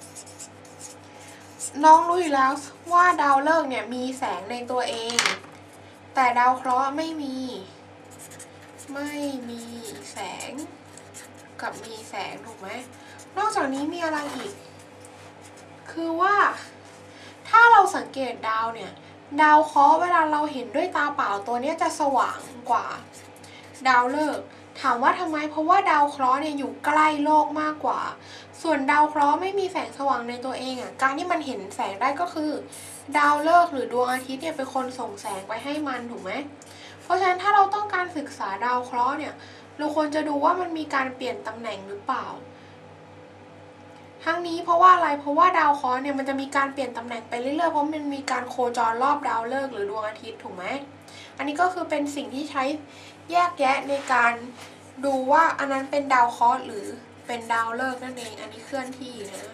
น้องรู้อยู่แล้วว่าดาวฤกษ์เนี่ยมีแสงในตัวเองแต่ดาวเคราะห์ไม่มีไม่มีแสงกับมีแสงถูกไหมนอกจากนี้มีอะไรอีกคือว่าถ้าเราสังเกตดาวเนี่ยดาวเคราะห์เวลาเราเห็นด้วยตาเปล่าตัวนี้จะสว่างกว่าดาวฤกษ์ถามว่าทำไมเพราะว่าดาวเคราะห์เนี่ยอยู่ใกล้โลกมากกว่าส่วนดาวเคราะห์ไม่มีแสงสว่างในตัวเองอ่ะการที่มันเห็นแสงได้ก็คือดาวฤกษ์หรือดวงอาทิตย์เนี่ยเป็นคนส่งแสงไปให้มันถูกไหมเพราะฉะนั้นถ้าเราต้องการศึกษาดาวเคราะห์เนี่ยเราควรจะดูว่ามันมีการเปลี่ยนตำแหน่งหรือเปล่าทั้งนี้เพราะว่าอะไรเพราะว่าดาวเคราะห์เนี่ยมันจะมีการเปลี่ยนตำแหน่งไปเรื่อยๆเพราะมันมีการโคจรรอบดาวฤกษ์หรือดวงอาทิตย์ถูกไหมอันนี้ก็คือเป็นสิ่งที่ใช้แยกแยะในการดูว่าอันนั้นเป็นดาวเคราะห์หรือเป็นดาวฤกษ์นั่นเองอันนี้เคลื่อนที่นะ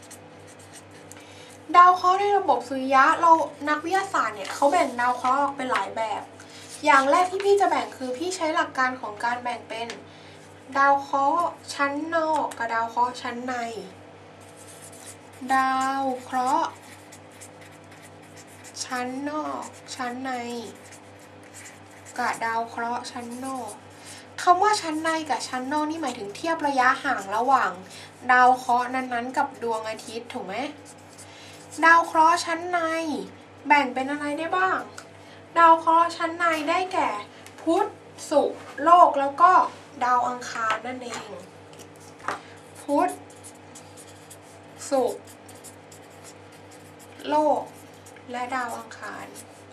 ดาวเคราะห์ในระบบสุริยะเรานักวิทยาศาสตร์เนี่ยเขาแบ่งดาวเคราะห์ออกเป็นหลายแบบอย่างแรกที่พี่จะแบ่งคือพี่ใช้หลักการของการแบ่งเป็นดาวเคราะห์ชั้นนอกกับดาวเคราะห์ชั้นในดาวเคราะห์ชั้นนอกชั้นในกับดาวเคราะห์ชั้นนอกคำว่าชั้นในกับชั้นนอกนี่หมายถึงเทียบระยะห่างระหว่างดาวเคราะห์นั้นๆกับดวงอาทิตย์ถูกไหมดาวเคราะห์ชั้นในแบ่งเป็นอะไรได้บ้างดาวเคราะห์ชั้นในได้แก่พุธศุกร์โลกแล้วก็ดาวอังคารนั่นเองพุธศุกร์โลกและดาวอังคาร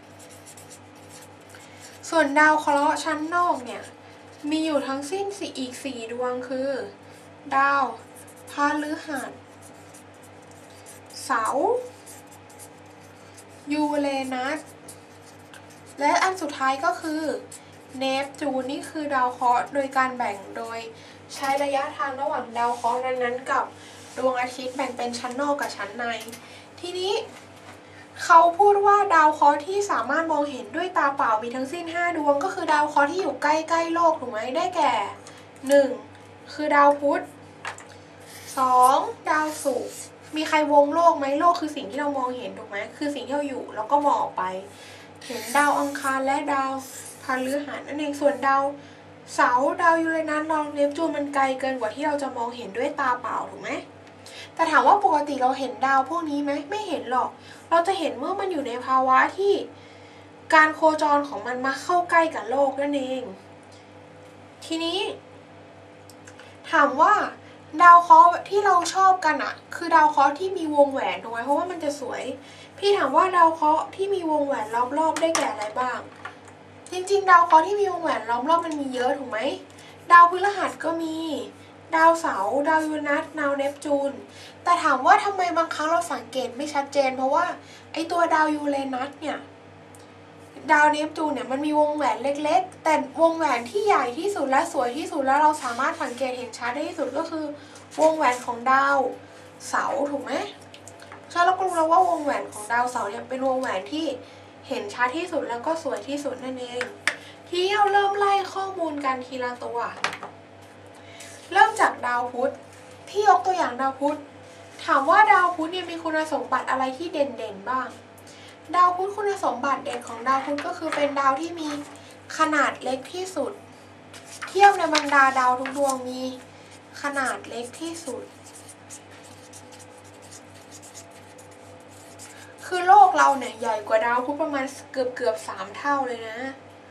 ส่วนดาวเคราะห์ชั้นนอกเนี่ยมีอยู่ทั้งสิ้นอีกสี่ดวงคือดาวพฤหัสเสาร์ยูเรนัสและอันสุดท้ายก็คือเนปจูนนี่คือดาวเคราะห์โดยการแบ่งโดยใช้ระยะทางระหว่างดาวเคราะห์นั้นๆกับดวงอาทิตย์แบ่งเป็นชั้นนอกกับชั้นในทีนี้เขาพูดว่าดาวเคราะห์ที่สามารถมองเห็นด้วยตาเปล่ามีทั้งสิ้นห้าดวงก็คือดาวเคราะห์ที่อยู่ใกล้ๆโลกถูกไหมได้แก่หนึ่งคือดาวพุธสองดาวศุกร์มีใครวงโลกไหมโลกคือสิ่งที่เรามองเห็นถูกไหมคือสิ่งที่เราอยู่แล้วก็มองออกไปเห็นดาวอังคารและดาวพฤหัสนั่นเองส่วนดาวเสาร์ดาวยูเรนัสดาวเนปจูนมันไกลเกินกว่าที่เราจะมองเห็นด้วยตาเปล่าถูกไหมแต่ถามว่าปกติเราเห็นดาวพวกนี้ไหมไม่เห็นหรอกเราจะเห็นเมื่อมันอยู่ในภาวะที่การโคจรของมันมาเข้าใกล้กับโลกนั่นเองทีนี้ถามว่าดาวเคราะห์ที่เราชอบกันอ่ะคือดาวเคราะห์ที่มีวงแหวนถูกไหมเพราะว่ามันจะสวยพี่ถามว่าดาวเคราะห์ที่มีวงแหวนล้อมรอบได้แก่อะไรบ้างจริงๆดาวเคราะห์ที่มีวงแหวนล้อมรอบมันมีเยอะถูกไหมดาวพฤหัสก็มีดาวเสาร์ดาวยูเรนัสดาวเนปจูนแต่ถามว่าทำไมบางครั้งเราสังเกตไม่ชัดเจนเพราะว่าไอตัวดาวยูเรนัสเนี่ยดาวเนปจูนเนี่ยมันมีวงแหวนเล็กๆแต่วงแหวนที่ใหญ่ที่สุดและสวยที่สุดแล้วเราสามารถสังเกตเห็นชัดได้ที่สุดก็คือวงแหวนของดาวเสาร์ถูกไหมใช่เราก็รู้แล้วว่าวงแหวนของดาวเสาร์เนี่ยเป็นวงแหวนที่เห็นชัดที่สุดแล้วก็สวยที่สุดนั่นเองทีนี้เราเริ่มไล่ข้อมูลกันทีละตัวเริ่มจากดาวพุธพี่ยกตัวอย่างดาวพุธถามว่าดาวพุธเนี่ยมีคุณสมบัติอะไรที่เด่นๆบ้างดาวพุธคุณสมบัติเด่นของดาวพุธก็คือเป็นดาวที่มีขนาดเล็กที่สุดเทียบในบรรดาดาวทุกดวงมีขนาดเล็กที่สุดคือโลกเราเนี่ยใหญ่กว่าดาวพุธประมาณเกือบเกือบสามเท่าเลยนะ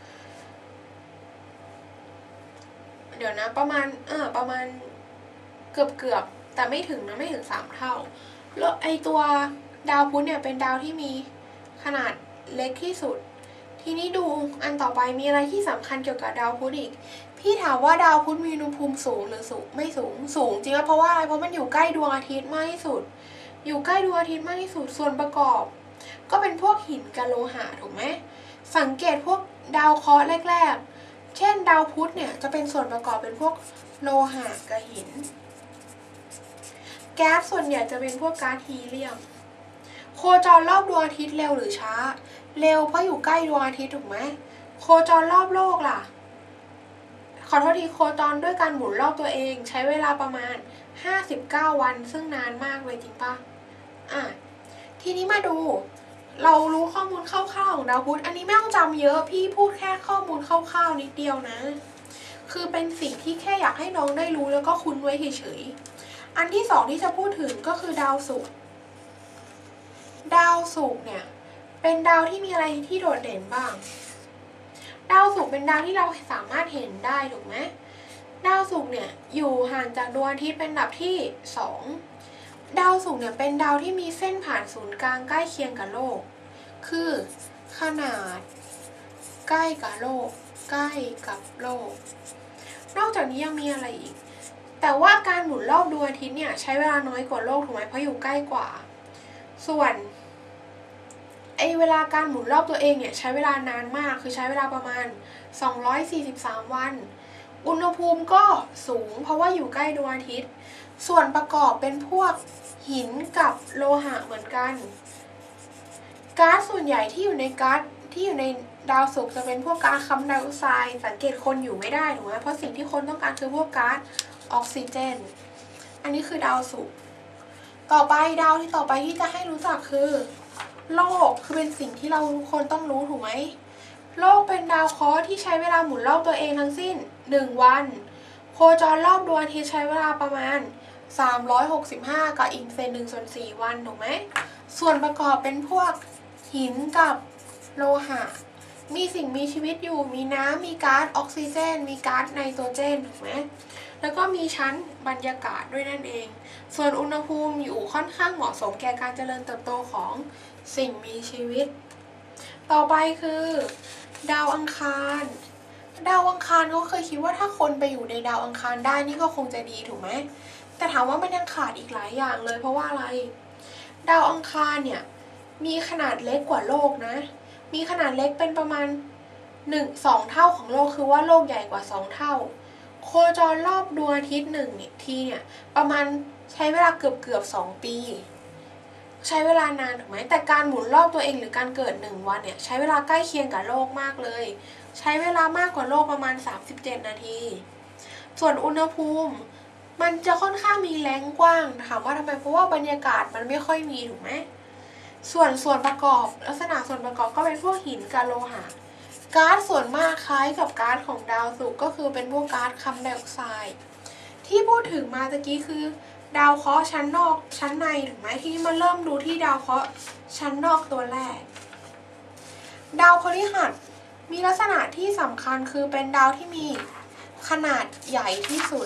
เดี๋ยวนะประมาณเออประมาณเกือบเกือบแต่ไม่ถึงนะไม่ถึงสามเท่าแล้วไอตัวดาวพุธเนี่ยเป็นดาวที่มีขนาดเล็กที่สุดทีนี้ดูอันต่อไปมีอะไรที่สำคัญเกี่ยวกับดาวพุธอีกพี่ถามว่าดาวพุธมีอุณหภูมิสูงหรือสูงไม่สูงสูงจริงๆเพราะว่าอะไรเพราะมันอยู่ใกล้ดวงอาทิตย์มากที่สุดอยู่ใกล้ดวงอาทิตย์มากที่สุดส่วนประกอบก็เป็นพวกหินกับโลหะถูกไหมสังเกตพวกดาวเคราะห์แรกๆเช่นดาวพุธเนี่ยจะเป็นส่วนประกอบเป็นพวกโลหะกับหินแก๊สส่วนใหญ่จะเป็นพวกก๊าซฮีเลียมโคจรรอบดวงอาทิตย์เร็วหรือช้าเร็วเพราะอยู่ใกล้ดวงอาทิตย์ถูกไหมโคจรรอบโลกล่ะขอโทษทีโคจรด้วยการหมุนรอบตัวเองใช้เวลาประมาณห้าสิบเก้าวันซึ่งนานมากเลยจริงปะอ่ะทีนี้มาดูเรารู้ข้อมูลคร่าวๆของดาวพุธอันนี้ไม่ต้องจำเยอะพี่พูดแค่ข้อมูลคร่าวๆนิดเดียวนะคือเป็นสิ่งที่แค่อยากให้น้องได้รู้แล้วก็คุ้นไว้เฉยๆอันที่สองที่จะพูดถึงก็คือดาวศุกร์ดาวศุกร์เนี่ยเป็นดาวที่มีอะไรที่โดดเด่นบ้างดาวศุกร์เป็นดาวที่เราสามารถเห็นได้ถูกไหมดาวศุกร์เนี่ยอยู่ห่างจากดวงอาทิตย์เป็นอันดับที่สองดาวศุกร์เนี่ยเป็นดาวที่มีเส้นผ่านศูนย์กลางใกล้เคียงกับโลกคือขนาดใกล้กับโลกใกล้กับโลกนอกจากนี้ยังมีอะไรอีกแต่ว่าการหมุนรอบดวงอาทิตย์เนี่ยใช้เวลาน้อยกว่าโลกถูกไหมเพราะอยู่ใกล้กว่าส่วนไอเวลาการหมุนรอบตัวเองเนี่ยใช้เวลานานมากคือใช้เวลาประมาณสองร้อยสี่สิบสามวันอุณหภูมิก็สูงเพราะว่าอยู่ใกล้ดวงอาทิตย์ส่วนประกอบเป็นพวกหินกับโลหะเหมือนกันก๊าซส่วนใหญ่ที่อยู่ในก๊าซที่อยู่ในดาวศุกร์จะเป็นพวกก๊าซคาร์บอนไดออกไซด์สังเกตคนอยู่ไม่ได้ถูกไหมเพราะสิ่งที่คนต้องการคือพวกก๊าซออกซิเจนอันนี้คือดาวศุกร์ต่อไปดาวที่ต่อไปที่จะให้รู้จักคือโลกคือเป็นสิ่งที่เราทุกคนต้องรู้ถูกไหมโลกเป็นดาวเคราะห์ที่ใช้เวลาหมุนรอบตัวเองทั้งสิ้นหนึ่งวันโคจรรอบดวงอาทิตย์ใช้เวลาประมาณสามร้อยหกสิบห้ากับอีกเศษหนึ่งส่วนสี่วันถูกไหมส่วนประกอบเป็นพวกหินกับโลหะมีสิ่งมีชีวิตอยู่มีน้ำมีก๊าซออกซิเจนมีก๊าซไนโตรเจนถูกไหมแล้วก็มีชั้นบรรยากาศด้วยนั่นเองส่วนอุณหภูมิอยู่ค่อนข้างเหมาะสมแก่การเจริญเติบโตของสิ่งมีชีวิตต่อไปคือดาวอังคารดาวอังคารเขาเคยคิดว่าถ้าคนไปอยู่ในดาวอังคารได้นี่ก็คงจะดีถูกไหมแต่ถามว่ามันยังขาดอีกหลายอย่างเลยเพราะว่าอะไรดาวอังคารเนี่ยมีขนาดเล็กกว่าโลกนะมีขนาดเล็กเป็นประมาณหนึ่ง สองเท่าของโลกคือว่าโลกใหญ่กว่าสองเท่าโคจรรอบดวงอาทิตย์หนึ่งทีเนี่ยประมาณใช้เวลาเกือบเกือบสองปีใช้เวลานานถูกไหมแต่การหมุนรอบตัวเองหรือการเกิดหนึ่งวันเนี่ยใช้เวลาใกล้เคียงกับโลกมากเลยใช้เวลามากกว่าโลกประมาณสามสิบเจ็ดนาทีส่วนอุณหภูมิมันจะค่อนข้างมีแรงกว้างถามว่าทำไมเพราะว่าบรรยากาศมันไม่ค่อยมีถูกไหมส่วนส่วนประกอบลักษณะส่วนประกอบก็เป็นพวกหินกับโลหะก๊าซส่วนมากคล้ายกับก๊าซของดาวศุกร์ก็คือเป็นพวกก๊าซคาร์บอนไดออกไซด์ที่พูดถึงมาตะกี้คือดาวเคราะห์ชั้นนอกชั้นในถูกไหมที่มาเริ่มดูที่ดาวเคราะห์ชั้นนอกตัวแรกดาวพฤหัสมีลักษณะที่สำคัญคือเป็นดาวที่มีขนาดใหญ่ที่สุด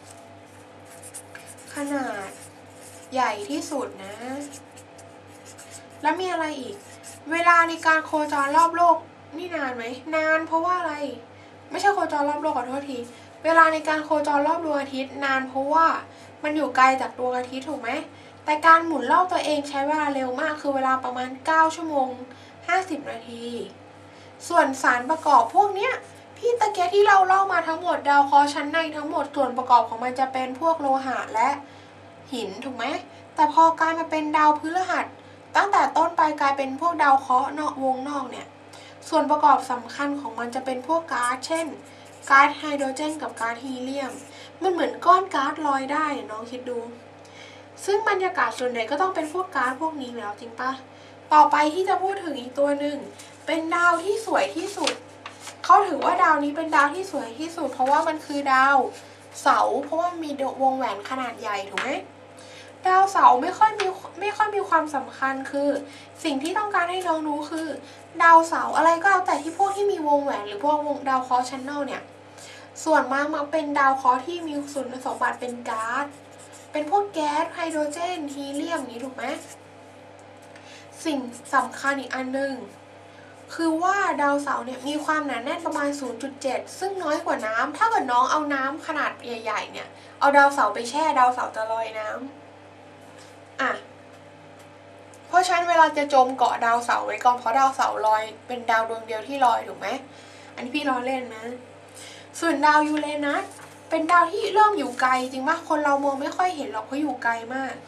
ขนาดใหญ่ที่สุดนะแล้วมีอะไรอีกเวลาในการโคจรรอบโลกนี่นานไหมนานเพราะว่าอะไรไม่ใช่โคจรรอบโลกขอโทษทีเวลาในการโคจรรอบดวงอาทิตย์นานเพราะว่ามันอยู่ไกลจากดวงอาทิตย์ถูกไหมแต่การหมุนรอบตัวเองใช้เวลาเร็วมากคือเวลาประมาณเก้าชั่วโมงห้าสิบนาทีส่วนสารประกอบพวกเนี้ยพี่ตะเกียที่เราเล่ามาทั้งหมดดาวเคราะห์ชั้นในทั้งหมดส่วนประกอบของมันจะเป็นพวกโลหะและหินถูกไหมแต่พอกลายมาเป็นดาวพฤหัสตั้งแต่ต้นไปกลายเป็นพวกดาวเคราะห์นอกวงนอกเนี่ยส่วนประกอบสำคัญของมันจะเป็นพวกก๊าซเช่นก๊าซไฮโดรเจนกับก๊าซฮีเลียมมันเหมือนก้อนก๊าซลอยได้น้องคิดดูซึ่งบรรยากาศส่วนใหญ่ก็ต้องเป็นพวกก๊าซพวกนี้แล้วจริงปะต่อไปที่จะพูดถึงอีกตัวหนึ่งเป็นดาวที่สวยที่สุดเขาถือว่าดาวนี้เป็นดาวที่สวยที่สุดเพราะว่ามันคือดาวเสาร์เพราะว่ามีวงแหวนขนาดใหญ่ถูกไหมดาวเสาร์ไม่ค่อยมีไม่ค่อยมีความสำคัญคือสิ่งที่ต้องการให้น้องรู้คือดาวเสาร์อะไรก็แล้วแต่ที่พวกที่มีวงแหวนหรือพวกวงดาวเคราะห์ชั้นนอกเนี่ยส่วนมากมักเป็นดาวเคราะห์ที่มีคุณสมบัติเป็นก๊าซเป็นพวกแก๊สไฮโดรเจนฮีเลียมนี้ถูกไหมสิ่งสำคัญอีกอันหนึ่งคือว่าดาวเสาร์เนี่ยมีความหนาแน่นประมาณ ศูนย์จุดเจ็ด ซึ่งน้อยกว่าน้ำถ้าเกิดน้องเอาน้ำขนาดใหญ่ๆเนี่ยเอาดาวเสาร์ไปแช่ดาวเสาร์จะลอยน้ำอ่ะเพราะฉะนั้นเวลาจะจมเกาะดาวเสาร์ไว้ก่อนเพราะดาวเสาร์ลอยเป็นดาวดวงเดียวที่ลอยถูกไหมอันนี้พี่ล้อเล่นนะส่วนดาวยูเรนัสเป็นดาวที่เริ่มอยู่ไกลจริงปะคนเรามองไม่ค่อยเห็นหรอกเพราะอยู่ไกลมาก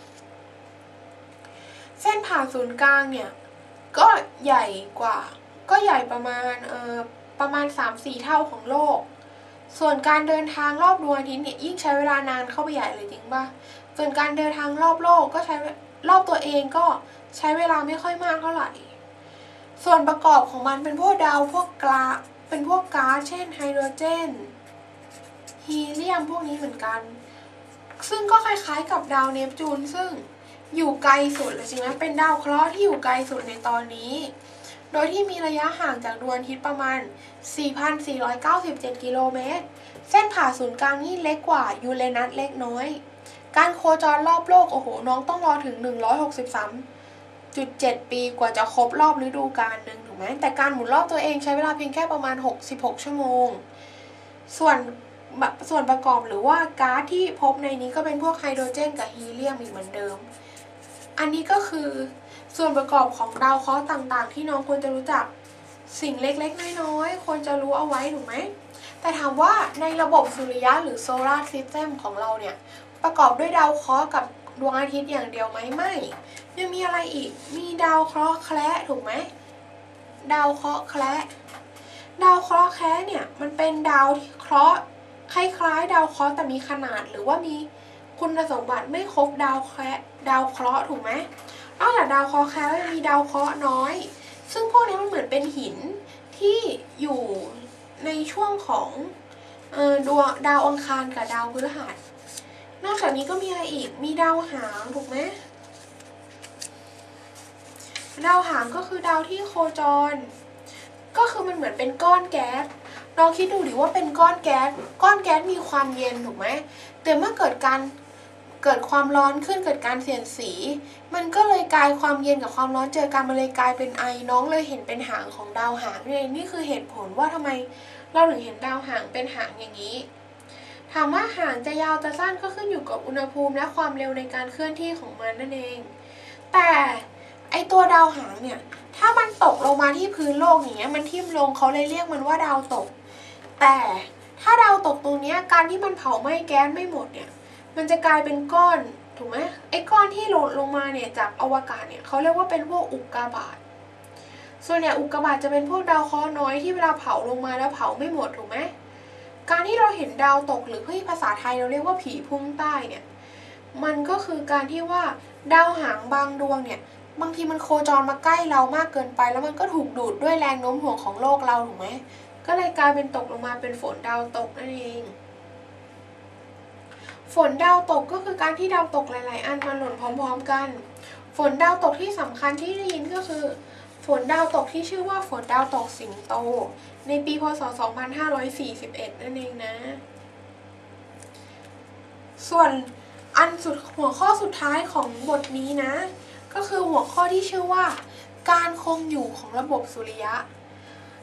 เส้นผ่าศูนย์กลางเนี่ยก็ใหญ่กว่าก็ใหญ่ประมาณเอ่อประมาณ สามถึงสี่ เท่าของโลกส่วนการเดินทางรอบดวงอาทิตย์เนี่ยยิ่งใช้เวลานานเข้าไปใหญ่เลยจริงปะส่วนการเดินทางรอบโลกก็ใช้รอบตัวเองก็ใช้เวลาไม่ค่อยมากเท่าไหร่ส่วนประกอบของมันเป็นพวกดาวพวกกลาเป็นพวกก๊าซเช่นไฮโดรเจนฮีเลียมพวกนี้เหมือนกันซึ่งก็คล้ายๆกับดาวเนปจูนซึ่งอยู่ไกลสุดเลยจริงไหมเป็นดาวเคราะห์ที่อยู่ไกลสุดในตอนนี้โดยที่มีระยะห่างจากดวงอาทิตย์ประมาณ สี่พันสี่ร้อยเก้าสิบเจ็ด กิโลเมตรเส้นผ่าศูนย์กลางนี่เล็กกว่ายูเรนัสเล็กน้อยการโคจรรอบโลกโอ้โหน้องต้องรอถึงหนึ่งร้อยหกสิบสามจุดเจ็ด ปีกว่าจะครบรอบฤดูกาลหนึ่งถูกไหมแต่การหมุนรอบตัวเองใช้เวลาเพียงแค่ประมาณหกสิบหกชั่วโมงส่วนส่วนประกอบหรือว่าก๊าซที่พบในนี้ก็เป็นพวกไฮโดรเจนกับฮีเลียมอีกเหมือนเดิมอันนี้ก็คือส่วนประกอบของดาวเคราะห์ต่างๆที่น้องควรจะรู้จักสิ่งเล็กๆน้อยๆควรจะรู้เอาไว้ถูกไหมแต่ถามว่าในระบบสุริยะหรือโซลาร์ซิสเต็มของเราเนี่ยประกอบด้วยดาวเคราะห์กับดวงอาทิตย์อย่างเดียวไหมไม่ยังมีอะไรอีกมีดาวเคราะห์แคระถูกไหมดาวเคราะห์แคระดาวเคราะห์แคระเนี่ยมันเป็นดาวเคราะห์คล้ายๆดาวเคราะห์แต่มีขนาดหรือว่ามีคุณสมบัติไม่ครบดาวแคระดาวเคราะห์ถูกไหมนอกจากดาวเคราะห์แคระยังมีดาวเคราะห์น้อยซึ่งพวกนี้มันเหมือนเป็นหินที่อยู่ในช่วงของเอ่อดวงดาวอังคารกับดาวพฤหัสนอกจากนี้ก็มีอะไรอีกมีดาวหางถูกไหมดาวหางก็คือดาวที่โคจรก็คือมันเหมือนเป็นก้อนแก๊สลองคิดดูดิว่าเป็นก้อนแก๊สก้อนแก๊สมีความเย็นถูกไหมแต่เมื่อเกิดการเกิดความร้อนขึ้นเกิดการเสียดสีมันก็เลยกลายความเย็นกับความร้อนเจอกันมันเลยกลายเป็นไอน้องเลยเห็นเป็นหางของดาวหางนี่นี่คือเหตุผลว่าทำไมเราถึงเห็นดาวหางเป็นหางอย่างนี้ถามว่าหางจะยาวจะสั้นก็ขึ้นอยู่กับอุณหภูมิและความเร็วในการเคลื่อนที่ของมันนั่นเองแต่ไอตัวดาวหางเนี่ยถ้ามันตกลงมาที่พื้นโลกอย่างเงี้ยมันทิ่มลงเขาเลยเรียกมันว่าดาวตกแต่ถ้าดาวตกตรงนี้การที่มันเผาไหม้แก๊สไม่หมดเนี่ยมันจะกลายเป็นก้อนถูกไหมไอ้ก้อนที่หล่นลงมาเนี่ยจากอวกาศเนี่ยเขาเรียกว่าเป็นพวกอุกกาบาตส่วนใหญ่อุกกาบาตจะเป็นพวกดาวเคราะห์น้อยที่เวลาเผาลงมาแล้วเผาไม่หมดถูกไหมการที่เราเห็นดาวตกหรือที่ภาษาไทยเราเรียกว่าผีพุ่งใต้เนี่ยมันก็คือการที่ว่าดาวหางบางดวงเนี่ยบางทีมันโคจรมาใกล้เรามากเกินไปแล้วมันก็ถูกดูดด้วยแรงโน้มถ่วงของโลกเราถูกไหมก็เลยกลายเป็นตกลงมาเป็นฝนดาวตกนั่นเองฝนดาวตกก็คือการที่ดาวตกหลายๆอันมาหล่นพร้อมๆกันฝนดาวตกที่สำคัญที่ได้ยินก็คือฝนดาวตกที่ชื่อว่าฝนดาวตกสิงโตในปีพ.ศ. สองพันห้าร้อยสี่สิบเอ็ดนั่นเองนะส่วนอันสุดหัวข้อสุดท้ายของบทนี้นะก็คือหัวข้อที่ชื่อว่าการคงอยู่ของระบบสุริยะ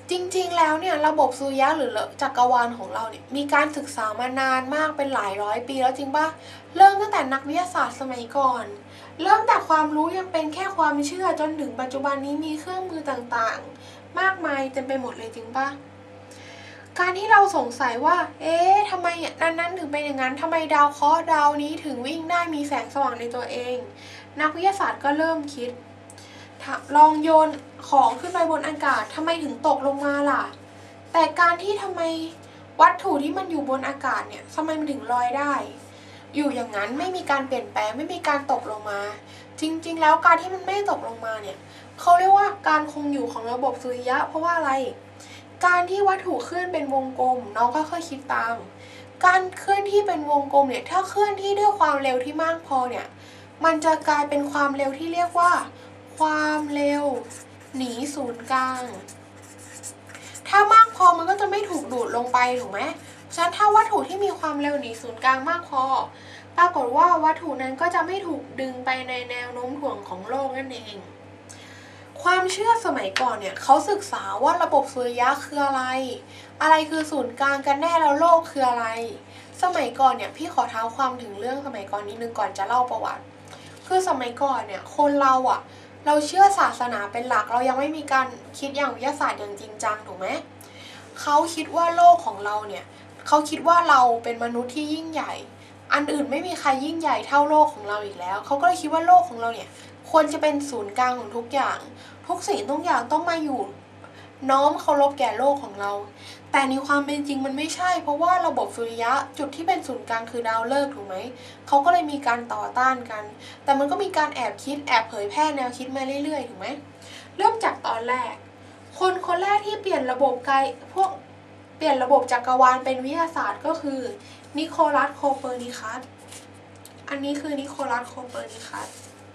จริงๆแล้วเนี่ยระบบสุริยะหรือจักรวาลของเราเนี่ยมีการศึกษามานานมากเป็นหลายร้อยปีแล้วจริงปะเริ่มตั้งแต่นักวิทยาศาสตร์สมัยก่อนเริ่มแต่ความรู้ยังเป็นแค่ความเชื่อจนถึงปัจจุบันนี้มีเครื่องมือต่างๆมากมายเต็มไปหมดเลยจริงปะการที่เราสงสัยว่าเอ๊ะทำไมนั้นนั้นถึงเป็นอย่างนั้นทำไมดาวเคราะห์ดาวนี้ถึงวิ่งได้มีแสงสว่างในตัวเองนักวิทยาศาสตร์ก็เริ่มคิดลองโยนของขึ้นไปบนอากาศทำไมถึงตกลงมาล่ะแต่การที่ทำไมวัตถุที่มันอยู่บนอากาศเนี่ยทำไมมันถึงลอยได้อยู่อย่างนั้นไม่มีการเปลี่ยนแปลงไม่มีการตกลงมาจริงๆแล้วการที่มันไม่ตกลงมาเนี่ยเขาเรียกว่าการคงอยู่ของระบบสุริยะเพราะว่าอะไรการที่วัตถุเคลื่อนเป็นวงกลมน้องค่อยๆคิดตามการเคลื่อนที่เป็นวงกลมเนี่ยถ้าเคลื่อนที่ด้วยความเร็วที่มากพอเนี่ยมันจะกลายเป็นความเร็วที่เรียกว่าความเร็วหนีศูนย์กลางถ้ามากพอมันก็จะไม่ถูกดูดลงไปถูกไหมฉะนั้นถ้าวัตถุที่มีความเร็วหนีศูนย์กลางมากพอปรากฏว่าวัตถุนั้นก็จะไม่ถูกดึงไปในแนวโน้มถ่วงของโลกนั่นเองความเชื่อสมัยก่อนเนี่ยเขาศึกษาว่าระบบสุริยะคืออะไรอะไรคือศูนย์กลางกันแน่แล้วโลกคืออะไรสมัยก่อนเนี่ยพี่ขอเท้าความถึงเรื่องสมัยก่อนนิดนึงก่อนจะเล่าประวัติคือสมัยก่อนเนี่ยคนเราอ่ะเราเชื่อศาสนาเป็นหลักเรายังไม่มีการคิดอย่างวิทยาศาสตร์อย่างจริงจังถูกไหมเขาคิดว่าโลกของเราเนี่ยเขาคิดว่าเราเป็นมนุษย์ที่ยิ่งใหญ่อันอื่นไม่มีใครยิ่งใหญ่เท่าโลกของเราอีกแล้วเขาก็เลยคิดว่าโลกของเราเนี่ยควรจะเป็นศูนย์กลางของทุกอย่างทุกสิ่งทุกอย่างต้องมาอยู่น้อมเคารพแก่โลกของเราแต่ในความเป็นจริงมันไม่ใช่เพราะว่าระบบสุริยะจุดที่เป็นศูนย์กลางคือดาวฤกษ์ถูกไหมเขาก็เลยมีการต่อต้านกันแต่มันก็มีการแอบคิดแอบเผยแพร่แนวคิดมาเรื่อยๆถูกไหมเริ่มจากตอนแรกคนคนแรกที่เปลี่ยนระบบไกลพวกเปลี่ยนระบบจักรวาลเป็นวิทยาศาสตร์ก็คือนิโคลัสโคเปอร์นิคัสอันนี้คือนิโคลัสโคเปอร์นิคัส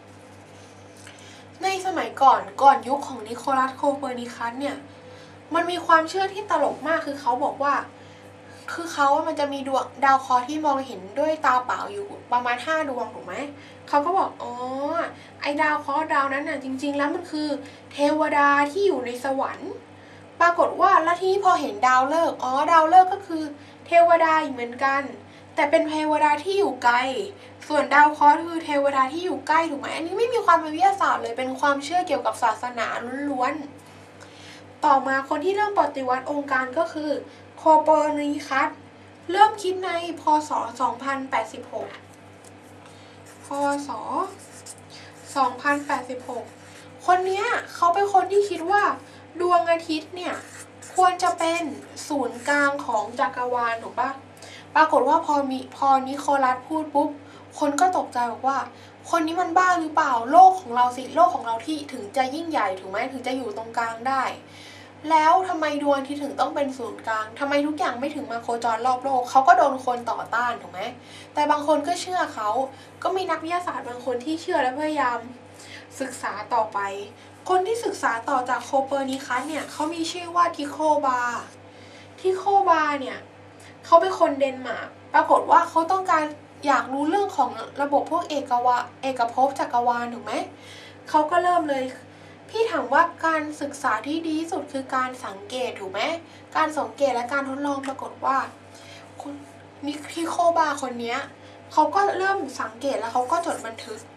ในสมัยก่อนก่อนยุคของนิโคลัสโคเปอร์นิคัสเนี่ยมันมีความเชื่อที่ตลกมากคือเขาบอกว่าคือเขาว่ามันจะมีดวงดาวเคราะห์ที่มองเห็นด้วยตาเปล่าอยู่ประมาณห้าดวงถูกไหมเขาก็บอกอ๋อไอ้ดาวเคราะห์ดาวนั้นน่ะจริงๆแล้วมันคือเทวดาที่อยู่ในสวรรค์ปรากฏว่าแล้วทีนี้พอเห็นดาวฤกษ์อ๋อดาวฤกษ์ก็คือเทวดาอีกเหมือนกันแต่เป็นเทวดาที่อยู่ไกลส่วนดาวเคราะห์คือเทวดาที่อยู่ใกล้ถูกไหมอันนี้ไม่มีความเป็นวิทยาศาสตร์เลยเป็นความเชื่อเกี่ยวกับศาสนาล้วนๆต่อมาคนที่เริ่มปฏิวัติองค์การก็คือโคเปอร์นิคัสเริ่มคิดในพ.ศ. สองพันแปดสิบหกพ.ศ. สองพันแปดสิบหกคนนี้เขาเป็นคนที่คิดว่าดวงอาทิตย์เนี่ยควรจะเป็นศูนย์กลางของจักรวาลถูกปะปรากฏว่าพอมีพอนิโคลัสพูดปุ๊บคนก็ตกใจบอกว่าคนนี้มันบ้าหรือเปล่าโลกของเราสิโลกของเราที่ถึงจะยิ่งใหญ่ถูกไหมถึงจะอยู่ตรงกลางได้แล้วทำไมดวงอาทิตย์ถึงต้องเป็นศูนย์กลางทำไมทุกอย่างไม่ถึงมาโคจรรอบโลกเขาก็โดนคนต่อต้านถูกไหมแต่บางคนก็เชื่อเขาก็มีนักวิทยาศาสตร์บางคนที่เชื่อและพยายามศึกษาต่อไปคนที่ศึกษาต่อจากโคเปอร์นิคัสเนี่ยเขามีชื่อว่าทิโคบาทิโคบาเนี่ยเขาเป็นคนเดนมาร์กปรากฏว่าเขาต้องการอยากรู้เรื่องของระบบพวกเอกวะเอกภพจักรวาลถูกไหมเขาก็เริ่มเลยพี่ถามว่าการศึกษาที่ดีที่สุดคือการสังเกตถูกไหมการสังเกตและการทดลองปรากฏว่าคุณมิทิโคบาคนนี้เขาก็เริ่มสังเกตแล้วเขาก็จดบันทึก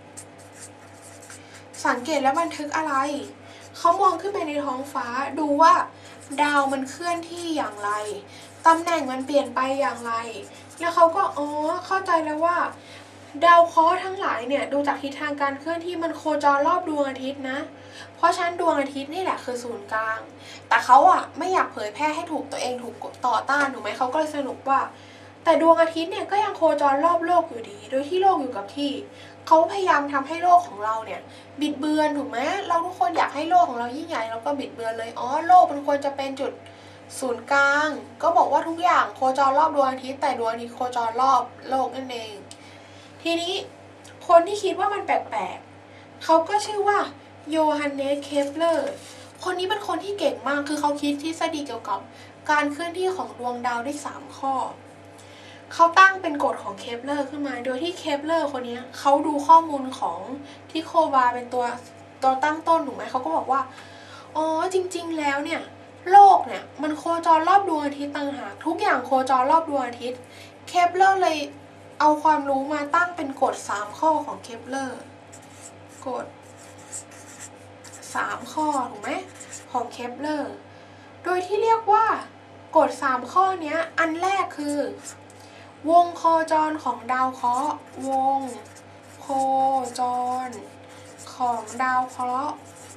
สังเกตและบันทึกอะไรเขามองขึ้นไปในท้องฟ้าดูว่าดาวมันเคลื่อนที่อย่างไรตำแหน่งมันเปลี่ยนไปอย่างไรแล้วเขาก็อ๋อเข้าใจแล้วว่าดาวเคราะห์ทั้งหลายเนี่ยดูจากทิศทางการเคลื่อนที่มันโคจรรอบดวงอาทิตย์นะเพราะฉะนั้นดวงอาทิตย์นี่แหละคือศูนย์กลางแต่เขาอ่ะไม่อยากเผยแพร่ให้ถูกตัวเองถูกต่อต้านถูกไหมเขาก็เลยสรุปว่าแต่ดวงอาทิตย์เนี่ยก็ยังโคจรรอบโลกอยู่ดีโดยที่โลกอยู่กับที่เขาพยายามทำให้โลกของเราเนี่ยบิดเบือนถูกไหมเราทุกคนอยากให้โลกของเรายิ่งใหญ่เราก็บิดเบือนเลยอ๋อโลกมันควรจะเป็นจุดศูนย์กลางก็บอกว่าทุกอย่างโคจรรอบดวงอาทิตย์แต่ดวงอาทิตย์โคจรรอบโลกนั่นเองทีนี้คนที่คิดว่ามันแปลกๆเขาก็ชื่อว่าโยฮันเนส เคปเลอร์คนนี้เป็นคนที่เก่งมากคือเขาคิดทฤษฎีเกี่ยวกับการเคลื่อนที่ของดวงดาวได้สามข้อเขาตั้งเป็นกฎของเคปเลอร์ขึ้นมาโดยที่เคปเลอร์คนนี้เขาดูข้อมูลของทิโคบาเป็นตัวตัวตั้งต้นถูกไหมเขาก็บอกว่าอ๋อจริงๆแล้วเนี่ยโลกเนี่ยมันโคจรรอบดวงอาทิตย์ต่างหากทุกอย่างโคจรรอบดวงอาทิตย์เคปเลอร์เลยเอาความรู้มาตั้งเป็นกฎสามข้อของเคปเลอร์กฎสามข้อถูกไหมของเคปเลอร์โดยที่เรียกว่ากฎสามข้อนี้อันแรกคือวงโคจรของดาวเคราะห์วงโคจรของดาวเคราะห์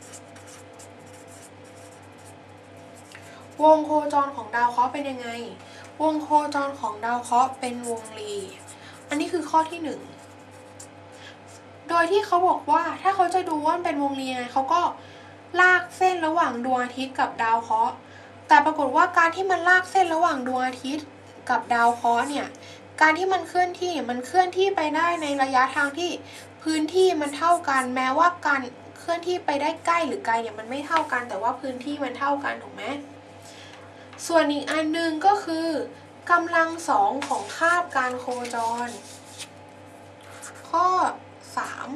วงโคจรของดาวเคราะห์เป็นยังไงวงโคจรของดาวเคราะห์เป็นวงรีอันนี้คือข้อที่หนึ่งโดยที่เขาบอกว่าถ้าเขาจะดูว่าเป็นวงรีไงเขาก็ลากเส้นระหว่างดวงอาทิตย์กับดาวเคราะห์แต่ปรากฏว่าการที่มันลากเส้นระหว่างดวงอาทิตย์กับดาวเคราะห์เนี่ยการที่มันเคลื่อนที่มันเคลื่อนที่ไปได้ในระยะทางที่พื้นที่มันเท่ากันแม้ว่าการเคลื่อนที่ไปได้ใกล้หรือไกลเนี่ยมันไม่เท่ากันแต่ว่าพื้นที่มันเท่ากันถูกไหมส่วนอีกอันหนึ่งก็คือกำลังสองของคาบการโคจรข้อสาม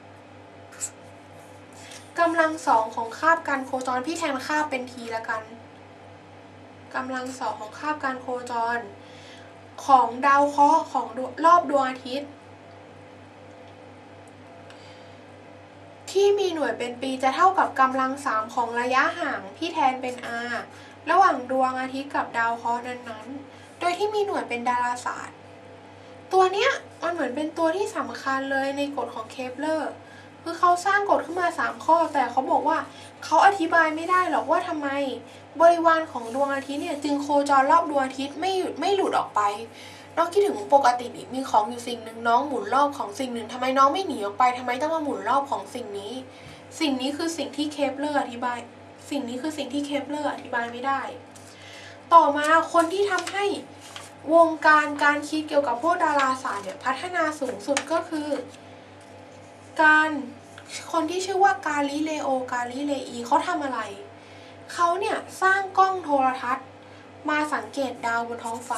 กำลังสองของคาบการโคจรพี่แทนคาบเป็นทีละกันกำลังสองของคาบการโคจรของดาวเคราะห์ของรอบดวงอาทิตย์ที่มีหน่วยเป็นปีจะเท่ากับกำลังสามของระยะห่างพี่แทนเป็น r ระหว่างดวงอาทิตย์กับดาวเคราะห์นั้นๆโดยที่มีหน่วยเป็นดาราศาสตร์ตัวเนี้ยมันเหมือนเป็นตัวที่สำคัญเลยในกฎของเคปเลอร์คือเขาสร้างกฎขึ้นมาสามข้อแต่เขาบอกว่าเขาอธิบายไม่ได้หรอกว่าทำไมบริวารของดวงอาทิตย์เนี่ยจึงโคจรรอบดวงอาทิตย์ไม่หยุดไม่หลุดออกไปน้องคิดถึงปกติมีของอยู่สิ่งหนึ่งน้องหมุนรอบของสิ่งหนึ่งทำไมน้องไม่หนีออกไปทำไมต้องมาหมุนรอบของสิ่งนี้สิ่งนี้คือสิ่งที่เคปเลอร์อธิบายสิ่งนี้คือสิ่งที่เคปเลอร์อธิบายไม่ได้ต่อมาคนที่ทำให้วงการการคิดเกี่ยวกับพวกดาราศาสตร์เนี่ยพัฒนาสูงสุดก็คือการคนที่ชื่อว่ากาลิเลโอกาลิเลอีเขาทำอะไรเขาเนี่ยสร้างกล้องโทรทัศน์มาสังเกตดาวบนท้องฟ้า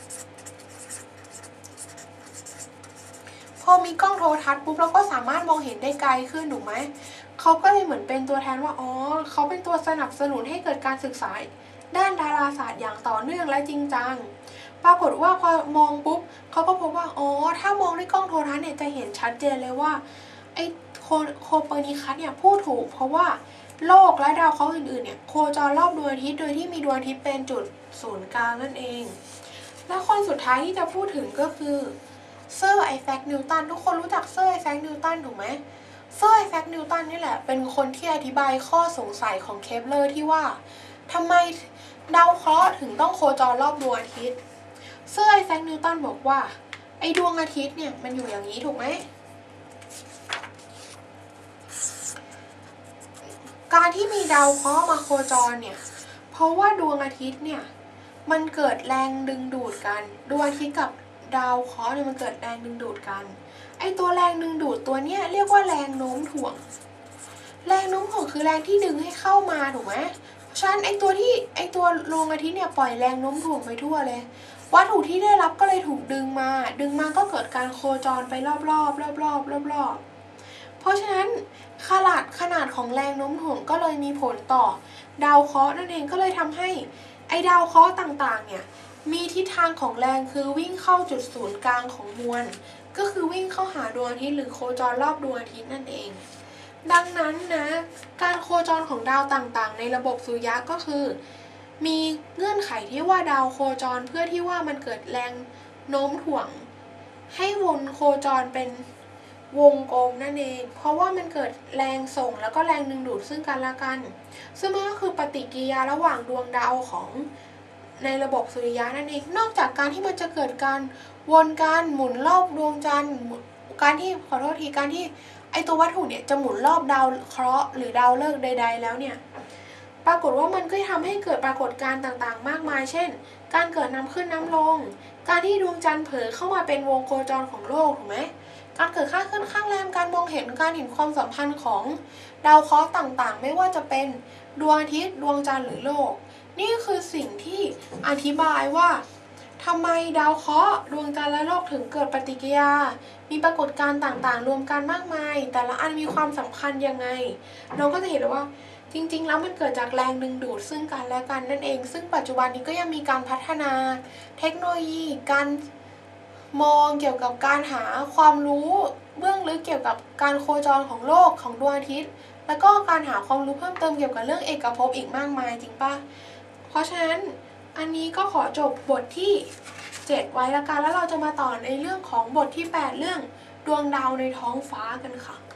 พอมีกล้องโทรทัศน์ปุ๊บเราก็สามารถมองเห็นได้ไกลขึ้นถูกไหมเขาก็เลยเหมือนเป็นตัวแทนว่าอ๋อเขาเป็นตัวสนับสนุนให้เกิดการศึกษาด้านดาราศาสตร์อย่างต่อเนื่องและจริงจังปรากฏว่าพอมองปุ๊บเขาก็พบว่าอ๋อถ้ามองด้วยกล้องโทรทัศน์เนี่ยจะเห็นชัดเจนเลยว่าไอ้โคเปอร์นิคัสเนี่ยพูดถูกเพราะว่าโลกและดาวเคราะห์อื่นๆเนี่ยโคจรรอบดวงอาทิตย์โดยที่มีดวงอาทิตย์เป็นจุดศูนย์กลางนั่นเองและคนสุดท้ายที่จะพูดถึงก็คือเซอร์ไอแซคนิวตันทุกคนรู้จักเซอร์ไอแซคนิวตันถูกไหมเซอร์ไอแซคนิวตันนี่แหละเป็นคนที่อธิบายข้อสงสัยของเคปเลอร์ที่ว่าทำไมดาวเคราะห์ถึงต้องโคจรรอบดวงอาทิตย์เซอร์ไอแซคนิวตันบอกว่าไอ้ดวงอาทิตย์เนี่ยมันอยู่อย่างนี้ถูกไหมการที่มีดาวเคราะห์มาโคจรเนี่ยเพราะว่าดวงอาทิตย์เนี่ยมันเกิดแรงดึงดูดกันดวงอาทิตย์กับดาวเคราะห์เนี่ยมันเกิดแรงดึงดูดกันไอตัวแรงดึงดูดตัวเนี้ยเรียกว่าแรงโน้มถ่วงแรงโน้มถ่วงคือแรงที่ดึงให้เข้ามาถูกไหมฉะนั้นไอตัวที่ไอตัวดวงอาทิตย์เนี่ยปล่อยแรงโน้มถ่วงไปทั่วเลยวัตถุที่ได้รับก็เลยถูกดึงมาดึงมาก็เกิดการโคจรไปรอบๆรอบๆรอบๆเพราะฉะนั้นขนาดขนาดของแรงโน้มถ่วงก็เลยมีผลต่อดาวเคราะห์นั่นเองก็เลยทำให้ไอดาวเคราะห์ต่างๆเนี่ยมีทิศทางของแรงคือวิ่งเข้าจุดศูนย์กลางของมวลก็คือวิ่งเข้าหาดวงอาทิตย์หรือโคจรรอบดวงอาทิตย์นั่นเองดังนั้นนะการโคจรของดาวต่างๆในระบบสุริยะก็คือมีเงื่อนไขที่ว่าดาวโคจรเพื่อที่ว่ามันเกิดแรงโน้มถ่วงให้วนโคจรเป็นวงกลมนั่นเองเพราะว่ามันเกิดแรงส่งแล้วก็แรงดึงดูดซึ่งกันและกันซึ่งมันก็คือปฏิกิริยาระหว่างดวงดาวของในระบบสุริยะนั่นเองนอกจากการที่มันจะเกิดการวนการหมุนรอบดวงจันทร์การที่ขอโทษทีการที่ไอตัววัตถุเนี่ยจะหมุนรอบดาวเคราะห์หรือดาวฤกษ์ใดๆแล้วเนี่ยปรากฏว่ามันก็ทำให้เกิดปรากฏการณ์ต่างๆมากมายเช่นการเกิดน้ำขึ้นน้ำลงการที่ดวงจันทร์เผลอเข้ามาเป็นวงโคจรของโลกถูกไหมการเกิดค่าขึ้นข้างแรมการมองเห็นการเห็นความสัมพันธ์ของดาวเคราะห์ต่างๆไม่ว่าจะเป็นดวงอาทิตย์ดวงจันทร์หรือโลกนี่คือสิ่งที่อธิบายว่าทำไมดาวเคราะห์ดวงจันทร์และโลกถึงเกิดปฏิกิริยามีปรากฏการณ์ต่างๆรวมกันมากมายแต่ละอันมีความสำคัญยังไงเราก็จะเห็นว่าจริงๆแล้วมันเกิดจากแรงดึงดูดซึ่งกันและกันนั่นเองซึ่งปัจจุบันนี้ก็ยังมีการพัฒนาเทคโนโลยีการมองเกี่ยวกับการหาความรู้เบื้องลึกเกี่ยวกับการโคจรของโลกของดวงอาทิตย์แล้วก็การหาความรู้เพิ่มเติมเกี่ยวกับเรื่องเอกภพอีกมากมายจริงปะเพราะฉะนั้นอันนี้ก็ขอจบบทที่เจ็ดไว้ละกันแล้วเราจะมาต่อในเรื่องของบทที่แปดเรื่องดวงดาวในท้องฟ้ากันค่ะ